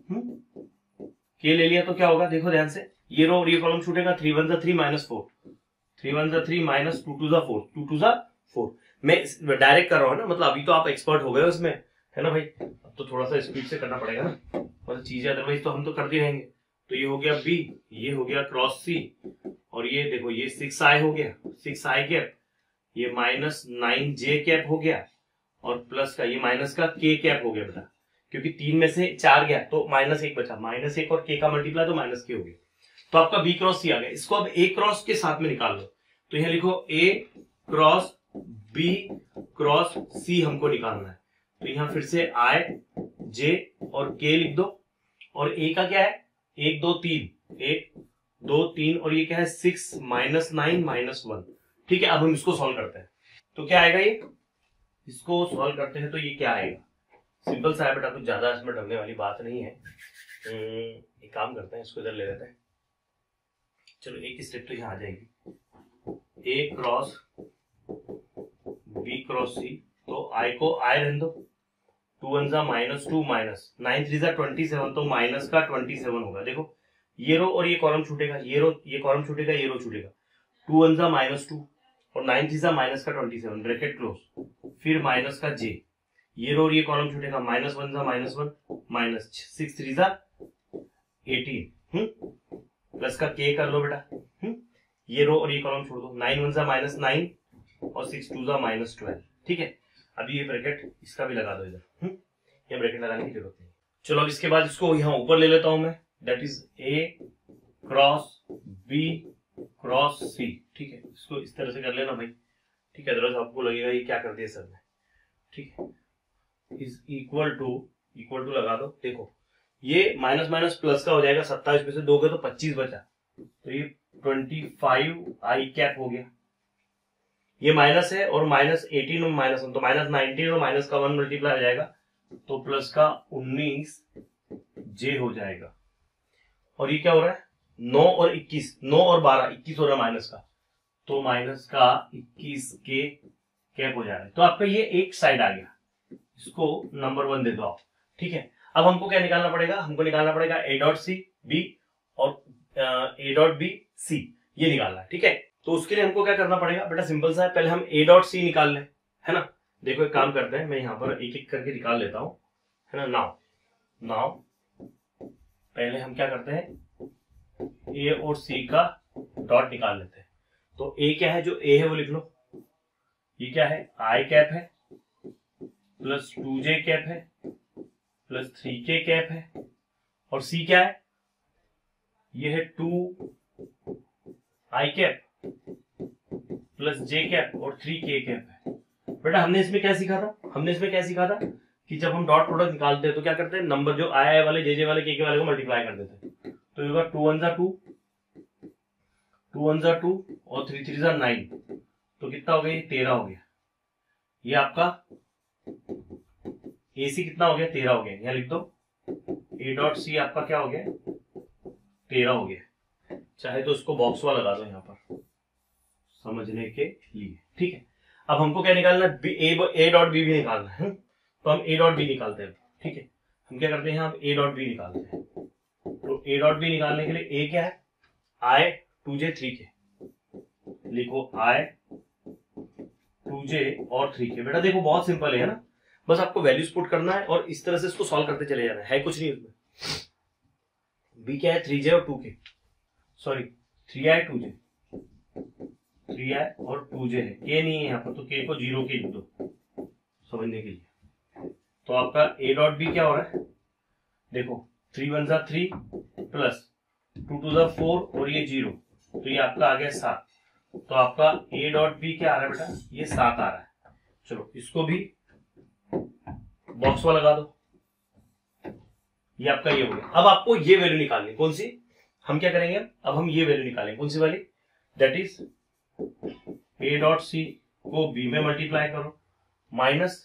के ले लिया तो क्या होगा, देखो ध्यान से, ये रो और ये कॉलम छूटेगा, थ्री वन जा three minus four, three one जा थ्री माइनस टू टू जा फोर, टू टू जा फोर। मैं डायरेक्ट कर रहा हूँ ना, मतलब अभी तो आप एक्सपर्ट हो गए हो इसमें, है ना भाई, अब तो थोड़ा सा स्पीड से करना पड़ेगा ना, मतलब चीजें अदरवाइज तो हम तो करते रहेंगे। तो ये हो गया बी, ये हो गया क्रॉस सी, और ये देखो ये सिक्स आई हो गया, सिक्स आई कैप, ये माइनस नाइन जे कैप हो गया, और प्लस का ये माइनस का के कैप हो गया बेटा, क्योंकि तीन में से चार गया तो माइनस एक बचा, माइनस एक और के का मल्टीप्लाई तो माइनस के हो गया, तो आपका बी क्रॉस सी आ गया। इसको अब ए क्रॉस के साथ में निकाल लो, तो यह लिखो A cross B cross C हमको निकालना है। तो यहां फिर से आई जे और के लिख दो, और ए का क्या है, एक दो तीन, एक दो तीन, और ये क्या है six minus nine minus one. ठीक है, अब हम इसको सॉल्व करते हैं, तो क्या आएगा ये, इसको सॉल्व करते हैं तो ये क्या आएगा, सिंपल सा है बेटा, कुछ ज्यादा इसमें डरने वाली बात नहीं है। एक काम करते हैं, इसको इधर ले लेते हैं। चलो एक स्टेप तो यहाँ आ जाएगी, A cross B cross C, तो आई को आई रहने दो, टू वन जा minus two minus nine three जा ट्वेंटी सेवन, तो माइनस का ट्वेंटी सेवन होगा। देखो ये रो और ये कॉलम छूटेगा, ये रो ये कॉलम छूटेगा, ये रो छूटेगा, टू वन जा माइनस टू और नाइन थ्री जा माइनस का ट्वेंटी सेवन, ब्रैकेट क्लोज, फिर माइनस का जे, ये रो और ये कॉलम छूटेगा, माइनस वन जा minus one minus six three जा एटीन, हम्म प्लस का के कर लो बेटा, हम्म ये रो और ये कॉलम छोड़ दो, नाइन वन जा माइनस नाइन और सिक्स टू जा माइनस ट्वेल्व। ठीक है, अभी ये ब्रैकेट इसका भी लगा दो इधर, हम्म ये ब्रैकेट लगाने की जरूरत नहीं। चलो अब इसके बाद इसको यहाँ ऊपर ले लेता हूं मैं, that is A cross B cross C. ठीक है, इसको इस तरह से कर लेना भाई, ठीक है, अदरवाइज आपको लगेगा ये क्या कर दिया सर ने। ठीक है, is equal to, equal to लगा दो, देखो ये माइनस माइनस प्लस का हो जाएगा, सत्ताईस में से दो गए तो पच्चीस बचा, तो ये ट्वेंटी फाइव आई कैप हो गया, ये माइनस है और माइनस एटीन और माइनस वन, तो माइनस नाइनटीन और माइनस का वन मल्टीप्लाई हो जाएगा, तो प्लस का उन्नीस जे हो जाएगा। और ये क्या हो रहा है, नौ और इक्कीस, नौ और बारह, इक्कीस हो रहा है माइनस का, तो माइनस का इक्कीस के कैप हो जाएगा। तो आपका ये एक साइड आ गया, इसको नंबर वन दे दो आप। ठीक है, अब हमको क्या निकालना पड़ेगा, हमको निकालना पड़ेगा ए डॉट सी बी और ए डॉट बी सी, ये निकालना है। ठीक है, तो उसके लिए हमको क्या करना पड़ेगा बेटा, सिंपल सा है, पहले हम ए डॉट सी निकाल लें, है ना। देखो एक काम करते हैं, मैं यहाँ पर एक एक करके निकाल लेता हूं, है ना। नाउ नाउ पहले हम क्या करते हैं, ए और सी का डॉट निकाल लेते हैं। तो ए क्या है, जो ए है वो लिख लो, ये क्या है, आई कैप है प्लस टू जे कैप है प्लस थ्री के कैप है, और सी क्या है, ये है two I cap plus J cap और थ्री के कैप है। बेटा हमने इसमें क्या सीखा था, हमने इसमें क्या सीखा था कि जब हम डॉट प्रोडक्ट निकालते हैं तो क्या करते हैं, नंबर जो आई आई वाले जे जे वाले के के वाले को मल्टीप्लाई कर देते हैं। तो ये होगा टू वन जा टू, टू वन जा टू और थ्री थ्री जा नाइन, तो कितना हो गया, तेरह हो गया। ये आपका ए सी कितना हो गया, तेरह हो गया, यहाँ लिख दो ए डॉट सी आपका क्या हो गया, तेरह हो गया। चाहे तो इसको बॉक्स वाला लगा दो यहाँ पर समझने के लिए। ठीक है, अब हमको क्या निकालना है, ए डॉट बी भी निकालना है, तो हम ए डॉट बी निकालते हैं। ठीक है, हम क्या करते हैं, हम ए डॉट बी निकालते हैं। तो ए डॉट बी निकालने के लिए ए क्या है, आई टू जे थ्री के, लिखो आई टू जे और थ्री के। बेटा देखो बहुत सिंपल है ना, बस आपको वैल्यूज पुट करना है और इस तरह से इसको सॉल्व करते चले जाना है, है कुछ नहीं उसमें। बी क्या है, थ्री जे और two K, sorry three I two J, three I और टू जे है, के नहीं है यहाँ पर, तो के को जीरो के लिख दो समझने के लिए। तो आपका ए डॉट बी क्या हो रहा है, देखो थ्री वन जा थ्री प्लस टू टू जा फोर और ये जीरो, तो ये आपका आ गया सात। तो आपका ए डॉट बी क्या आ रहा है बेटा, ये सात आ रहा है। चलो इसको भी बॉक्स वाला लगा दो, ये आपका ये हो गया। अब आपको ये वैल्यू निकालनी, कौन सी, हम क्या करेंगे, अब हम ये वैल्यू निकालेंगे, कौन सी वाली, that is A dot C को बी में मल्टीप्लाई करो माइनस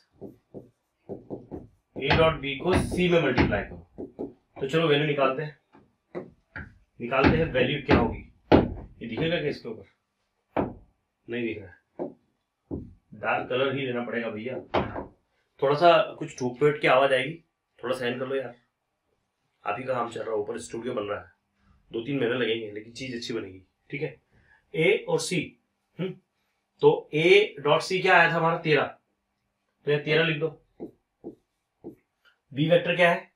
ए डॉट बी को सी में मल्टीप्लाई करो। तो चलो वैल्यू निकालते हैं, निकालते हैं वैल्यू क्या होगी। ये दिखेगा क्या इसके ऊपर, नहीं दिख रहा है, डार्क कलर ही लेना पड़ेगा भैया। थोड़ा सा कुछ ठोक पेट की आवाज आएगी, थोड़ा सहन कर लो यार, आप ही का काम चल रहा है, ऊपर स्टूडियो बन रहा है, दो तीन महीने लगेंगे लेकिन चीज अच्छी बनेगी। ठीक है, ए और सी, हम्म तो ए डॉट सी क्या आया था हमारा, तेरह, तो यह तेरह लिख दो। बी वेक्टर क्या है,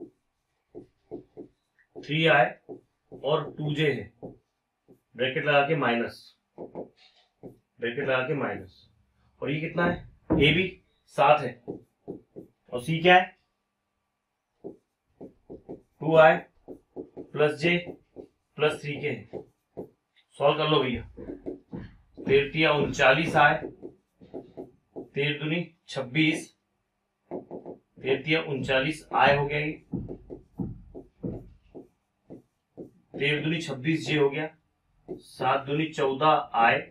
थ्री आई और टू जे है, ब्रैकेट लगा के माइनस, ब्रैकेट लगा के माइनस, और ये कितना है, ए बी सात है, और सी क्या है, two I plus J plus three K. Solve कर लो भैया। तेरतिया उनचालीस आए, तेर दूनी छब्बीस, तेरतिया उनचालीस आय हो गया, ये तेर दूनी छब्बीस जे हो गया, सात दूनी चौदह आय,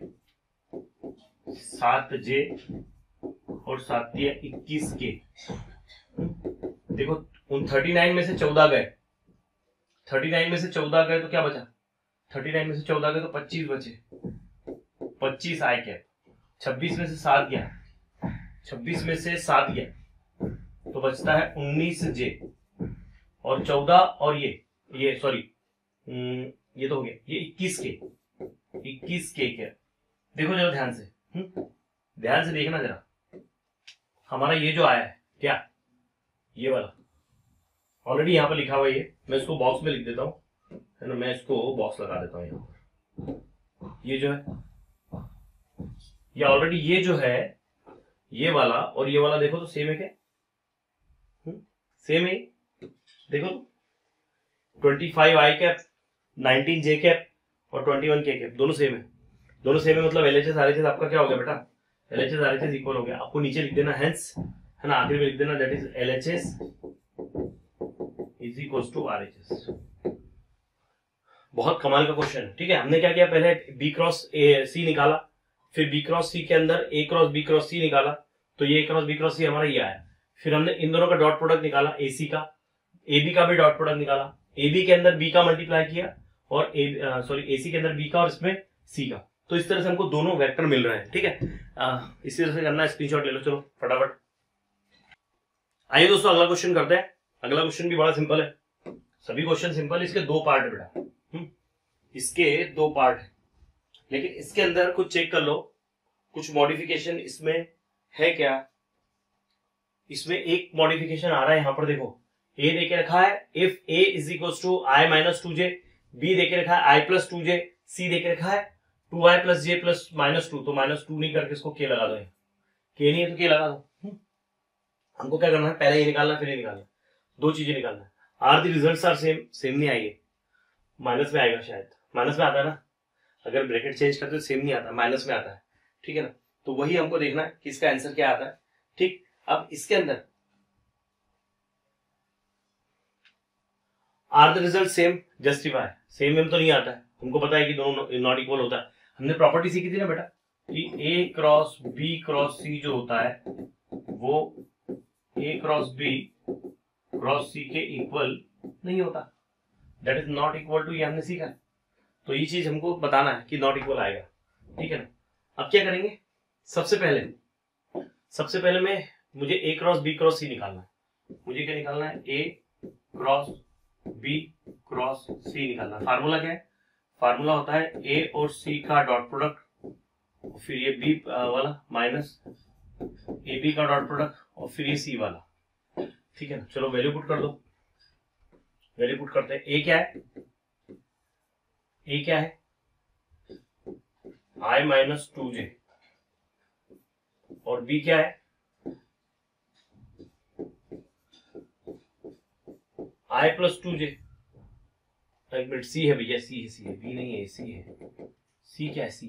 सात जे और सात दिया इक्कीस के। देखो उन थर्टी नाइन में से चौदह गए, थर्टी नाइन में से चौदह गए तो क्या बचा, थर्टी नाइन में से चौदह गए तो पच्चीस बचे, पच्चीस आए क्या, छब्बीस में से सात गया, छब्बीस में से सात गया तो बचता है उन्नीस जे, और चौदह और ये ये सॉरी ये तो हो गया, ये इक्कीस के, इक्कीस के क्या। देखो जरा ध्यान से, हुँ? ध्यान से देखना जरा, हमारा ये जो आया है क्या, ये वाला ऑलरेडी यहाँ पर लिखा हुआ, ये मैं इसको बॉक्स में लिख देता हूँ, है ना, मैं इसको बॉक्स लगा देता हूँ यहाँ पर। ये जो है ये ऑलरेडी, ये जो है ये वाला और ये वाला देखो तो सेम है क्या, सेम है। देखो twenty five I cap, nineteen J cap और ट्वेंटी वन के कैप दोनों सेम है, दोनों सेम है, मतलब एलएचएस आरएचएस आपका क्या हो गया बेटा, एलएचएस आरएचएस इक्वल हो गया। आपको नीचे लिख देना हेंस, है ना, आखिर में लिख देना that is LHS is equal to RHS. बहुत कमाल का क्वेश्चन है, ठीक है। हमने क्या किया, पहले बी क्रॉस ए सी निकाला, फिर बी क्रॉस सी के अंदर A cross B cross C निकाला, तो ये A cross B cross C हमारा ये आया। फिर हमने इन दोनों का डॉट प्रोडक्ट निकाला, ए सी का, ए बी का भी डॉट प्रोडक्ट निकाला, ए बी के अंदर बी का मल्टीप्लाई किया और ए सॉरी ए सी के अंदर बी का और इसमें सी का। तो इस तरह से हमको दोनों वेक्टर मिल रहे हैं, ठीक है। आ, इसी तरह से करना है, स्क्रीनशॉट ले लो, चलो फटाफट। आइए दोस्तों अगला क्वेश्चन करते हैं। अगला क्वेश्चन भी बड़ा सिंपल है, सभी क्वेश्चन सिंपल, इसके दो पार्ट है बेटा, इसके दो पार्ट है, लेकिन इसके अंदर कुछ चेक कर लो, कुछ मॉडिफिकेशन इसमें है क्या। इसमें एक मॉडिफिकेशन आ रहा है, यहां पर देखो ए देके रखा है if A is equal to I minus two J, B देके रखा है आई प्लस टू जे, सी देके रखा है two I plus J plus minus two, तो माइनस टू नहीं करके इसको के लगा दो, के नहीं है तो के लगा दो। हमको क्या करना है, पहले ये निकालना फिर ये निकालना, दो चीजें निकालना है। Are the results are same, same नहीं आएंगे, माइनस में आएगा शायद, माइनस में आता है ना, अगर ब्रैकेट चेंज करते तो सेम नहीं आता, माइनस में आता है, ठीक है ना। तो वही हमको देखना है कि इसका आंसर क्या आता है, ठीक। अब इसके अंदर are the result same, justify, same में तो नहीं आता है, हमको पता है कि दोनों नॉट इक्वल होता है। हमने प्रॉपर्टी सीखी थी ना बेटा कि A cross B cross C जो होता है वो A cross B cross C के इक्वल नहीं होता, that is not equal to, ये हमने सीखा। तो ये चीज हमको बताना है कि नॉट इक्वल आएगा, ठीक है ना। अब क्या करेंगे, सबसे पहले सबसे पहले मैं मुझे A cross B cross C निकालना है। मुझे क्या निकालना है, A cross B cross C निकालना है। फार्मूला क्या है, फार्मूला होता है ए और सी का डॉट प्रोडक्ट, फिर ये बी वाला माइनस ए बी का डॉट प्रोडक्ट और फिर ये सी वाला, ठीक है ना। चलो वैल्यू पुट कर दो, वैल्यू पुट करते हैं। ए क्या है, ए क्या है, आई माइनस टू जे, और बी क्या है, आई प्लस टू जे। एक मिनट, सी है भैया, सी है, सी है, बी नहीं है, सी है। सी क्या है, सी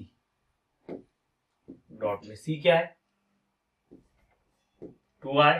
डॉट में सी क्या है, टू आई।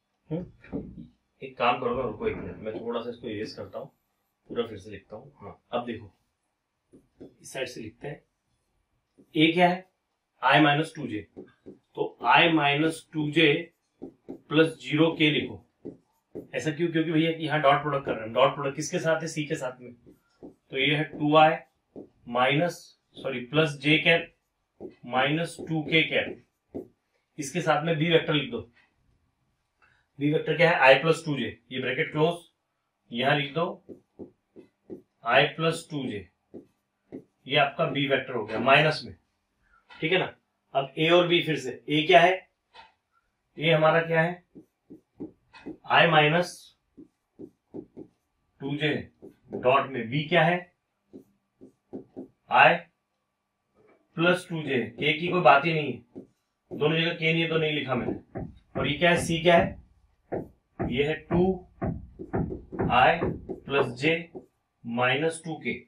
एक काम करो, रुको एक मिनट, मैं थोड़ा सा इसको इरेज करता हूँ, पूरा फिर से लिखता हूँ। हाँ अब देखो, इस साइड से लिखते हैं। ए क्या है, आई माइनस टू जे, तो I minus two J plus zero K लिखो। ऐसा क्यों, क्योंकि भैया यहाँ डॉट प्रोडक्ट कर रहे हैं, डॉट प्रोडक्ट किसके साथ है, सी के साथ में। तो ये है two I minus sorry plus J cap minus two K cap, इसके साथ में बी वेक्टर लिख दो। बी वेक्टर क्या है, आई प्लस टू जे, ये ब्रैकेट क्लोज, यहां लिख दो आई प्लस टू जे, ये आपका बी वेक्टर हो गया माइनस में, ठीक है ना। अब ए और बी फिर से, ए क्या है, ए हमारा क्या है, I minus two J dot में बी क्या है, आई प्लस टू जे, के की कोई बात ही नहीं है, दोनों जगह के नहीं है तो नहीं लिखा मैंने। और ये क्या है, सी क्या है, ये है two I plus J minus two K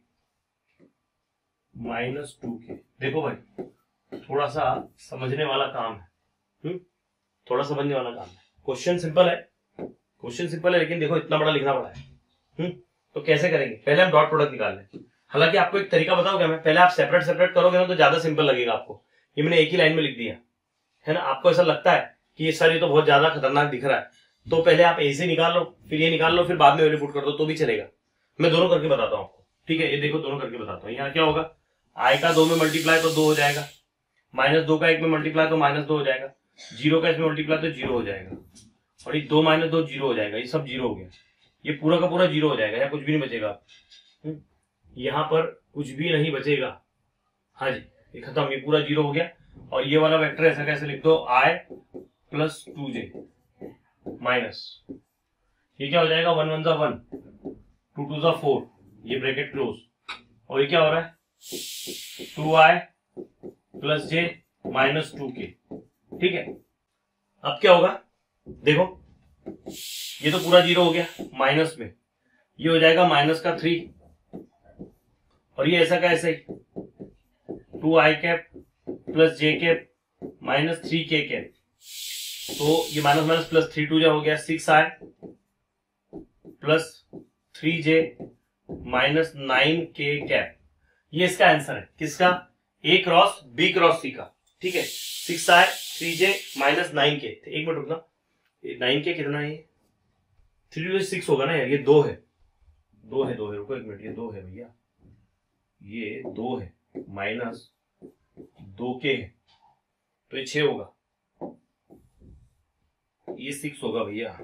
minus two K. देखो भाई थोड़ा सा समझने वाला काम है, हुँ? थोड़ा समझने वाला काम है। क्वेश्चन सिंपल है, क्वेश्चन सिंपल है, लेकिन देखो इतना बड़ा लिखना पड़ा है। हुँ? तो कैसे करेंगे, पहले हम डॉट प्रोडक्ट निकाल लें। हालांकि आपको एक तरीका बताओ क्या मैं, पहले आप सेपरेट सेपरेट करोगे ना तो ज्यादा सिंपल लगेगा आपको। ये मैंने एक ही लाइन में लिख दिया है ना, आपको ऐसा लगता है कि ये सर ये तो बहुत ज्यादा खतरनाक दिख रहा है, तो पहले आप ए से निकाल लो, फिर ये निकाल लो, फिर बाद में वैल्यू पुट कर दो तो भी चलेगा। मैं दोनों करके बताता हूँ आपको, ठीक है। ये देखो दोनों करके बताता हूँ। यहाँ क्या होगा, आई का दो में मल्टीप्लाई तो दो हो जाएगा, माइनस दो का एक में मल्टीप्लाई तो माइनस दो हो जाएगा, जीरो का इसमें मल्टीप्लाई तो जीरो हो जाएगा, और ये दो माइनस दो जीरो हो जाएगा, ये सब जीरो हो गया, ये पूरा का पूरा जीरो हो जाएगा, यहाँ कुछ भी नहीं बचेगा, यहाँ पर कुछ भी नहीं बचेगा। हाँ जी ये खत्म, ये पूरा जीरो हो गया। और ये वाला वेक्टर ऐसा कैसे लिख दो, I plus two J minus, ये क्या हो जाएगा, वन वन जा वन, टू टू जा फोर, ये ब्रैकेट क्लोज, और ये क्या हो रहा है, two I plus J minus two K, ठीक है। अब क्या होगा, देखो ये तो पूरा जीरो हो गया, माइनस में ये हो जाएगा माइनस का थ्री, और ये ऐसा का ऐसे ही, two I cap plus J cap minus three K cap, तो ये minus minus plus three two जा हो गया, six I plus three J minus nine K cap. ये इसका आंसर है, किसका, A cross B cross C का, ठीक है। Six I three J minus nine K, एक मिनट रुकना, नाइन के कितना है, थ्री टू सिक्स होगा ना यार, ये दो है, दो है दो है रुको एक मिनट, ये दो है भैया, ये दो है माइनस दो के है, तो ये छह होगा, ये सिक्स होगा भैया।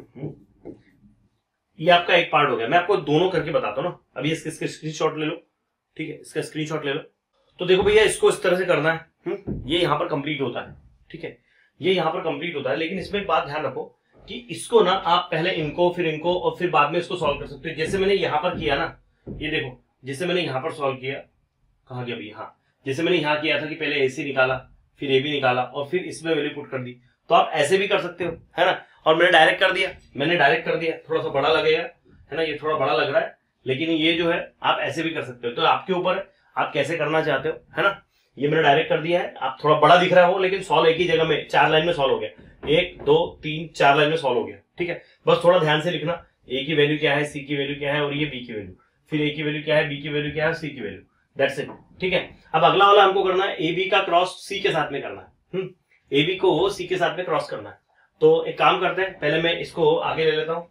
ये आपका एक पार्ट हो गया, मैं आपको दोनों करके बताता हूँ ना। अभी इसके स्क्रीनशॉट ले लो, ठीक है, इसका स्क्रीनशॉट ले लो। तो देखो भैया इसको इस तरह से करना है, हुँ? ये यहाँ पर कंप्लीट होता है, ठीक है, ये यहाँ पर कंप्लीट होता है, लेकिन इसमें एक बात ध्यान रखो कि इसको ना आप पहले इनको फिर इनको और फिर बाद में इसको सॉल्व कर सकते हो। जैसे मैंने यहाँ पर किया ना, ये देखो जैसे मैंने यहाँ पर सॉल्व किया, कहाँ गया भैया, हाँ जैसे मैंने यहाँ किया था कि पहले ए सी निकाला, फिर ए बी निकाला और फिर इसमें वैल्यू पुट कर दी, तो आप ऐसे भी कर सकते हो, है ना। और मैंने डायरेक्ट कर दिया, मैंने डायरेक्ट कर दिया, थोड़ा सा बड़ा लगेगा, है ना, ये थोड़ा बड़ा लग रहा है, लेकिन ये जो है आप ऐसे भी कर सकते हो, तो आपके ऊपर है आप कैसे करना चाहते हो, है ना। ये मैंने डायरेक्ट कर दिया है, आप थोड़ा बड़ा दिख रहा हो लेकिन सॉल्व एक ही जगह में, चार लाइन में सॉल्व हो गया, एक दो तीन चार लाइन में सॉल्व हो गया, ठीक है। बस थोड़ा ध्यान से लिखना, ए की वैल्यू क्या है, सी की वैल्यू क्या है, और ये बी की वैल्यू, फिर ए की वैल्यू क्या है, बी की वैल्यू क्या है, सी की वैल्यू, दैट्स इट, ठीक है। अब अगला वाला हमको करना है, ए बी का क्रॉस सी के साथ में करना है, ए बी को सी के साथ में क्रॉस करना है। तो एक काम करते हैं, पहले मैं इसको आगे ले लेता हूं।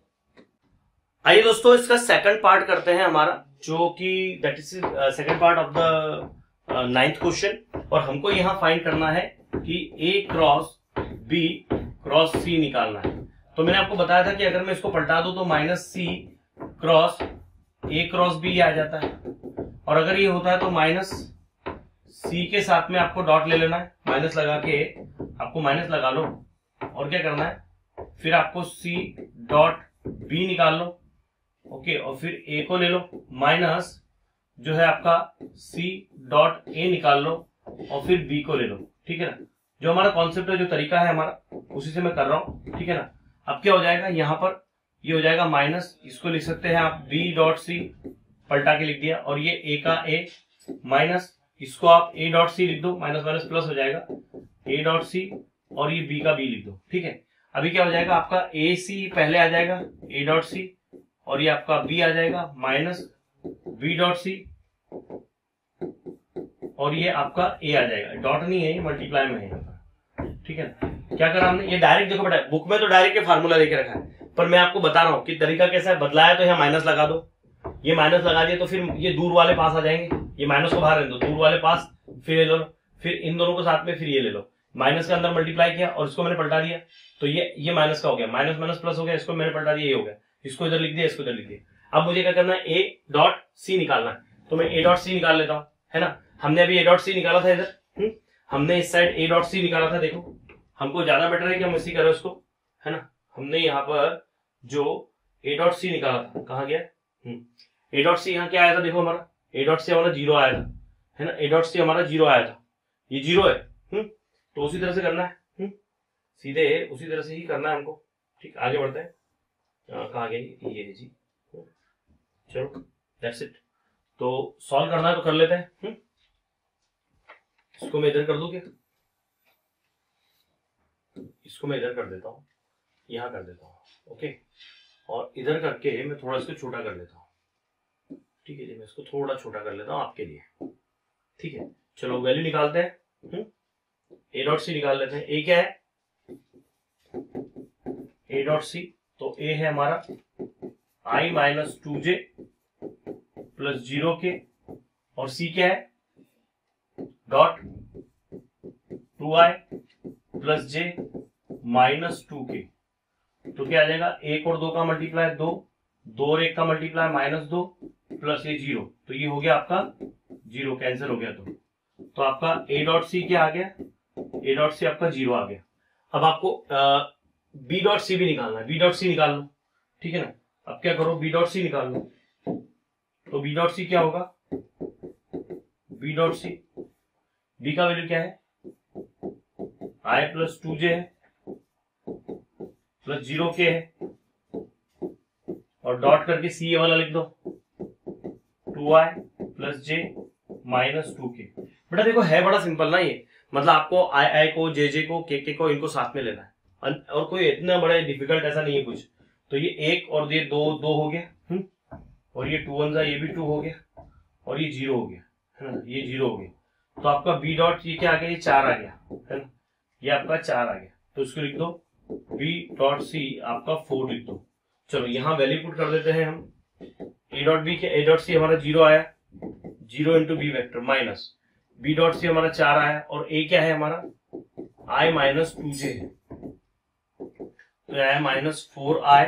आइए दोस्तों इसका सेकंड पार्ट करते हैं हमारा, जो कि that is second part of the ninth question, और हमको यहाँ फाइंड करना है कि A cross B cross C निकालना है। तो मैंने आपको बताया था कि अगर मैं इसको पलटा दूं तो minus C cross A cross B आ जाता है, और अगर ये होता है तो माइनस सी के साथ में आपको डॉट ले लेना है, माइनस लगा के आपको माइनस लगा लो, और क्या करना है, फिर आपको सी डॉट बी निकाल लो, ओके, और फिर ए को ले लो, माइनस जो है आपका सी डॉट ए निकाल लो, और फिर बी को ले लो, ठीक है ना। जो हमारा कॉन्सेप्ट है, जो तरीका है हमारा, उसी से मैं कर रहा हूं, ठीक है ना। अब क्या हो जाएगा, यहाँ पर ये हो जाएगा माइनस, इसको लिख सकते हैं आप बी डॉट सी, पलटा के लिख दिया, और ये ए का ए माइनस, इसको आप ए डॉट सी लिख दो, माइनस माइनस प्लस हो जाएगा, ए डॉट सी, और ये बी का बी लिख दो, ठीक है। अभी क्या हो जाएगा, आपका ए सी पहले आ जाएगा, ए डॉट सी, और ये आपका बी आ जाएगा माइनस बी डॉट सी, और ये आपका ए आ जाएगा, डॉट नहीं है, ये मल्टीप्लाई में है, ठीक है ना। क्या करा हमने, ये डायरेक्ट देखो बेटा, बुक में तो डायरेक्ट ये फार्मूला लेके रखा है, पर मैं आपको बता रहा हूं कि तरीका कैसा है। बदलाया तो यहाँ माइनस लगा दो, ये माइनस लगा दिया तो फिर ये दूर वाले पास आ जाएंगे, ये माइनस को बाहर रहने दो, दूर वाले पास, फिर ले लो, फिर इन दोनों को साथ में, फिर ये ले लो, माइनस के अंदर मल्टीप्लाई किया और इसको मैंने पलटा दिया, तो ये ये माइनस का हो गया, माइनस माइनस प्लस हो गया, इसको मैंने पलटा दिया, ये हो गया, इसको इधर लिख दिया, इसको इधर लिख दिया। अब मुझे क्या करना है, ए डॉट सी निकालना है, तो मैं ए डॉट सी निकाल लेता हूं, है ना। हमने अभी ए डॉट सी निकाला था इधर, हमने इस साइड ए डॉट सी निकाला था, देखो हमको ज्यादा बेटर है कि हम इसी करें उसको, है ना। हमने यहाँ पर जो ए डॉट सी निकाला था, कहाँ गया, ए डॉट सी यहाँ क्या आया था, देखो हमारा ए डॉट सी हमारा जीरो आया था, है ना, ए डॉट सी हमारा जीरो आया था, ये जीरो है, हुँ? तो उसी तरह से करना है, हुँ? सीधे उसी तरह से ही करना है हमको, ठीक। आगे बढ़ते हैं, कहाँ गए, ये है जी, चलो दैट्स इट। तो सॉल्व करना है तो कर लेते हैं। हुँ? इसको मैं इधर कर दूं क्या? इसको मैं इधर कर देता हूँ, यहाँ कर देता हूँ, ओके। और इधर करके मैं थोड़ा इसको छोटा कर लेता हूँ, ठीक है जी। मैं इसको थोड़ा छोटा कर लेता हूँ आपके लिए, ठीक है। चलो वैल्यू निकालते हैं। ए डॉट सी निकाल लेते हैं। ए क्या है? ए डॉट सी, तो ए है हमारा I minus two J plus zero K, और सी क्या है? Dot two I plus J minus two K. तो क्या आ जाएगा? एक और दो का मल्टीप्लाई दो, दो और एक का मल्टीप्लाई माइनस दो, प्लस ये जीरो, तो ये हो गया आपका जीरो, कैंसिल हो गया। तो तो आपका ए डॉट सी क्या आ गया? ए डॉट सी आपका जीरो आ गया। अब आपको बी डॉट सी भी निकालना है। बी डॉट सी निकाल लो, ठीक है ना। अब क्या करो? बी डॉट सी निकाल लो। तो बी डॉट सी क्या होगा? बी डॉट सी, बी का वैल्यू क्या है? आई प्लस टू जे है प्लस जीरो के है, और डॉट करके सी ये वाला लिख दो, two I plus J minus two के। बेटा देखो है बड़ा सिंपल ना ये, मतलब आपको आई आई को, जे जे को, के के को, इनको साथ में लेना है, और कोई इतना बड़ा डिफिकल्ट ऐसा नहीं है कुछ। तो ये एक और ये दो, दो हो गया, हुँ? और ये टू वन जा, ये भी टू हो गया, और ये जीरो हो गया, है ना, ये जीरो हो गया। तो आपका बी डॉट ये क्या आ गया? ये चार आ गया, है ना, ये आपका चार आ गया। तो इसको लिख दो बी डॉट सी आपका फोर लिख दो। चलो यहाँ वैल्यू पुट कर देते हैं हम। A dot B, A dot C हमारा जीरो आया, zero into B vector minus B dot C हमारा चार आया, और ए क्या है हमारा? आई माइनस टू जे है, तो आया minus four I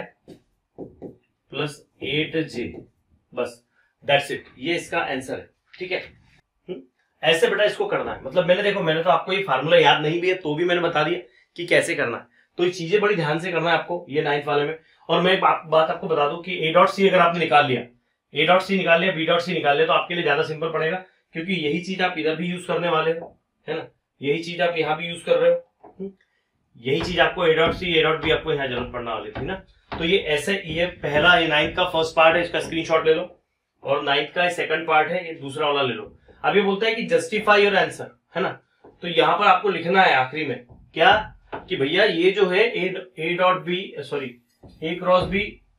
plus eight J. बस दैट्स इट, ये इसका आंसर है, ठीक है। हुँ? ऐसे बेटा इसको करना है। मतलब मैंने देखो, मैंने तो आपको ये फार्मूला याद नहीं भी है तो भी मैंने बता दिया कि कैसे करना है। तो ये चीजें बड़ी ध्यान से करना है आपको ये नाइन्थ वाले में। और मैं एक बात आपको बता दूं कि ए डॉट सी अगर आपने निकाल लिया, ए डॉट सी निकाल लिया, बी डॉट सी निकाल लिया, तो आपके लिए ज्यादा सिंपल पड़ेगा, क्योंकि यही चीज आप इधर भी यूज करने वाले हो, है ना, यही चीज आप यहाँ भी यूज कर रहे हो, यही चीज आपको A dot C, A dot B आपको यहाँ जरूरत पड़ने वाली थी ना। तो ये ऐसे, ये पहला, ये नाइन्थ का फर्स्ट पार्ट है, इसका स्क्रीनशॉट ले लो, और नाइन्थ का सेकंड पार्ट है, ये दूसरा वाला ले लो। अब ये बोलता है कि जस्टिफाई योर आंसर, है ना। तो यहाँ पर आपको लिखना है आखिरी में क्या, कि भैया ये जो है A dot B, sorry A cross B,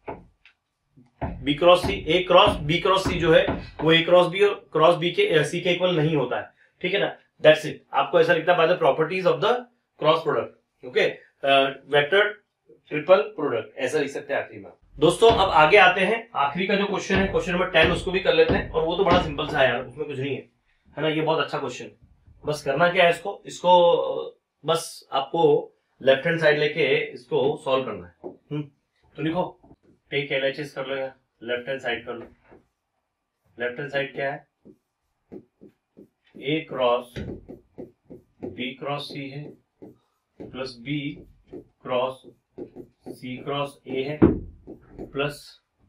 B cross C, A cross B cross C जो है वो ए क्रॉस बी और क्रॉस बी के सी के इक्वल नहीं होता है, ठीक है ना। That's it. आपको ऐसा लिखता है by the properties of the cross product, okay, vector triple product, ऐसा लिख सकते हैं आखिरी में। दोस्तों अब आगे आते हैं, आखिरी का जो क्वेश्चन है, क्वेश्चन नंबर टेन, उसको भी कर लेते हैं। और वो तो बड़ा सिंपल सा है यार, उसमें कुछ नहीं है, है ना। ये बहुत अच्छा क्वेश्चन है। बस करना क्या है, इसको इसको बस आपको लेफ्ट हैंड साइड लेके इसको सॉल्व करना है। हम्म तो लिखो, टेक एलएचएस कर लो यार, लेफ्ट हैंड साइड कर लो। लेफ्ट हैंड साइड क्या है? A cross B cross C है, plus B cross C cross A है, plus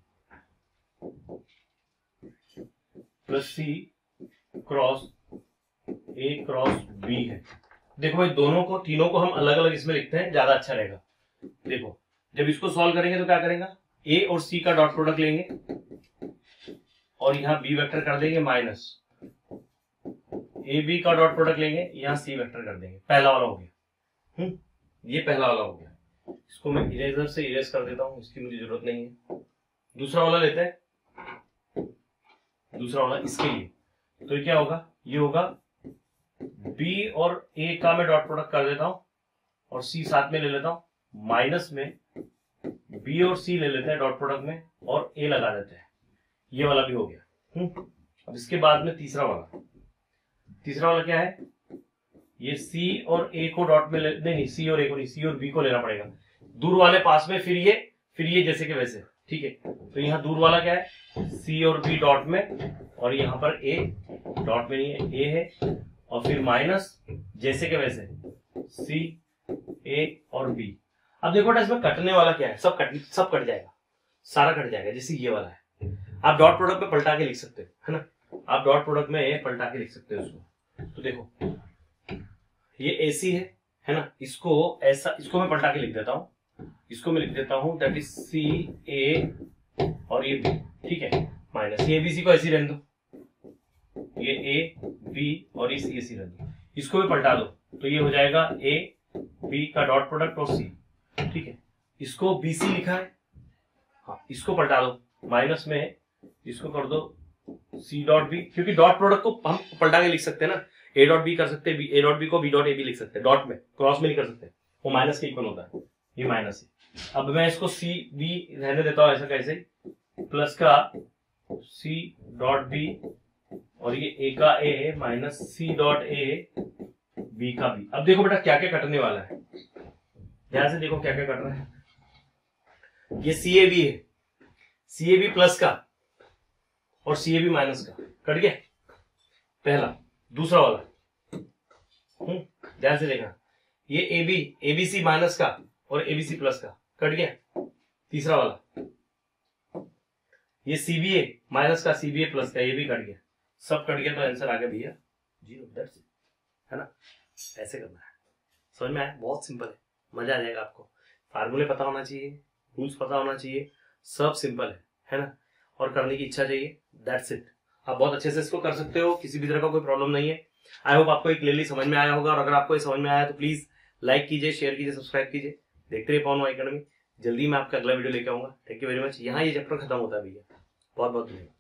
plus C cross A cross B है। देखो भाई, दोनों को, तीनों को हम अलग अलग इसमें लिखते हैं, ज्यादा अच्छा रहेगा। देखो जब इसको सॉल्व करेंगे तो क्या करेंगे, ए और सी का डॉट प्रोडक्ट लेंगे, और यहाँ बी वेक्टर कर देंगे माइनस, ए बी का डॉट प्रोडक्ट लेंगे, यहाँ सी वेक्टर कर देंगे। पहला वाला हो गया, हम्म ये पहला वाला हो गया। इसको मैं इरेजर से इरेज कर देता हूँ, इसकी मुझे जरूरत नहीं है। दूसरा वाला लेते हैं, दूसरा वाला इसके लिए, तो ये क्या होगा, ये होगा बी और ए का मैं डॉट प्रोडक्ट कर देता हूं, और सी साथ में ले लेता हूं, माइनस में बी और सी ले लेते हैं डॉट प्रोडक्ट में, और ए लगा देते हैं। ये वाला भी हो गया। हम्म अब इसके बाद में तीसरा वाला, तीसरा वाला क्या है, ये सी और ए को डॉट में ले, नहीं नहीं सी और ए को नहीं, सी और बी को लेना पड़ेगा। दूर वाले पास में, फिर ये फिर ये जैसे के वैसे, ठीक है। तो यहाँ दूर वाला क्या है, सी और बी डॉट में, और यहाँ पर ए डॉट में नहीं है, ए है, और फिर माइनस जैसे के वैसे सी ए और बी। अब देखो बेटा, इसमें कटने वाला क्या है, सब कट सब कट जाएगा, सारा कट जाएगा, जैसे ये वाला है। आप डॉट प्रोडक्ट में पलटा के लिख सकते हो, है ना, आप डॉट प्रोडक्ट में पलटा के लिख सकते हो उसको। तो देखो ये एसी है, है ना, इसको ऐसा, इसको मैं पलटा के लिख देता हूं, इसको मैं लिख देता हूं दैट इज सी ए और ये बी, ठीक है, माइनस ये एबीसी को ऐसी रहने दो, ये ए बी और इस ए सी रहने दो, इसको भी पलटा दो तो ये हो जाएगा ए बी का डॉट प्रोडक्ट और सी, ठीक है। इसको बीसी लिखा है, हाँ इसको पलटा दो माइनस में, इसको कर दो सी डॉट बी, क्योंकि डॉट प्रोडक्ट को हम पलटा के लिख सकते हैं ना, ए डॉट बी कर सकते हैं, ए डॉट बी को बी डॉट ए बी लिख सकते हैं, डॉट में क्रॉस में नहीं कर सकते, वो माइनस के इक्वल होता है, ये माइनस है। अब मैं इसको सी बी रहने देता हूं ऐसा कैसे, प्लस का सी डॉट बी और ये ए का A minus C dot A B का बी। अब देखो बेटा क्या क्या कटने वाला है, ध्यान से देखो क्या क्या कट रहा है। ये सी ए बी है, सी ए बी प्लस का और सी ए बी माइनस का कट गया पहला। दूसरा वाला हम्म ध्यान से देखना, ये A B A B C minus का और ए बी सी प्लस का कट गया। तीसरा वाला ये सी बी ए माइनस का सी बी ए प्लस का, ये भी कट गया, सब कट गया तो आंसर आ गया भैया जीरो, दैट्स इट, है ना। ऐसे करना है, समझ में आया, बहुत सिंपल है, मजा आ जाएगा आपको। फार्मूले पता होना चाहिए, रूल्स पता होना चाहिए, सब सिंपल है, है ना, और करने की इच्छा चाहिए, दैट्स इट। आप बहुत अच्छे से इसको कर सकते हो, किसी भी तरह का कोई प्रॉब्लम नहीं है। आई होप आपको ये क्लियरली समझ में आया होगा, और अगर आपको ये समझ में आया तो प्लीज लाइक कीजिए, शेयर कीजिए, सब्सक्राइब कीजिए। देखते रहिए पवन अकेडमी, जल्दी मैं आपका अगला वीडियो लेके आऊंगा। Thank you very much. यहाँ ये चैप्टर खत्म होता है भैया, बहुत बहुत धन्यवाद।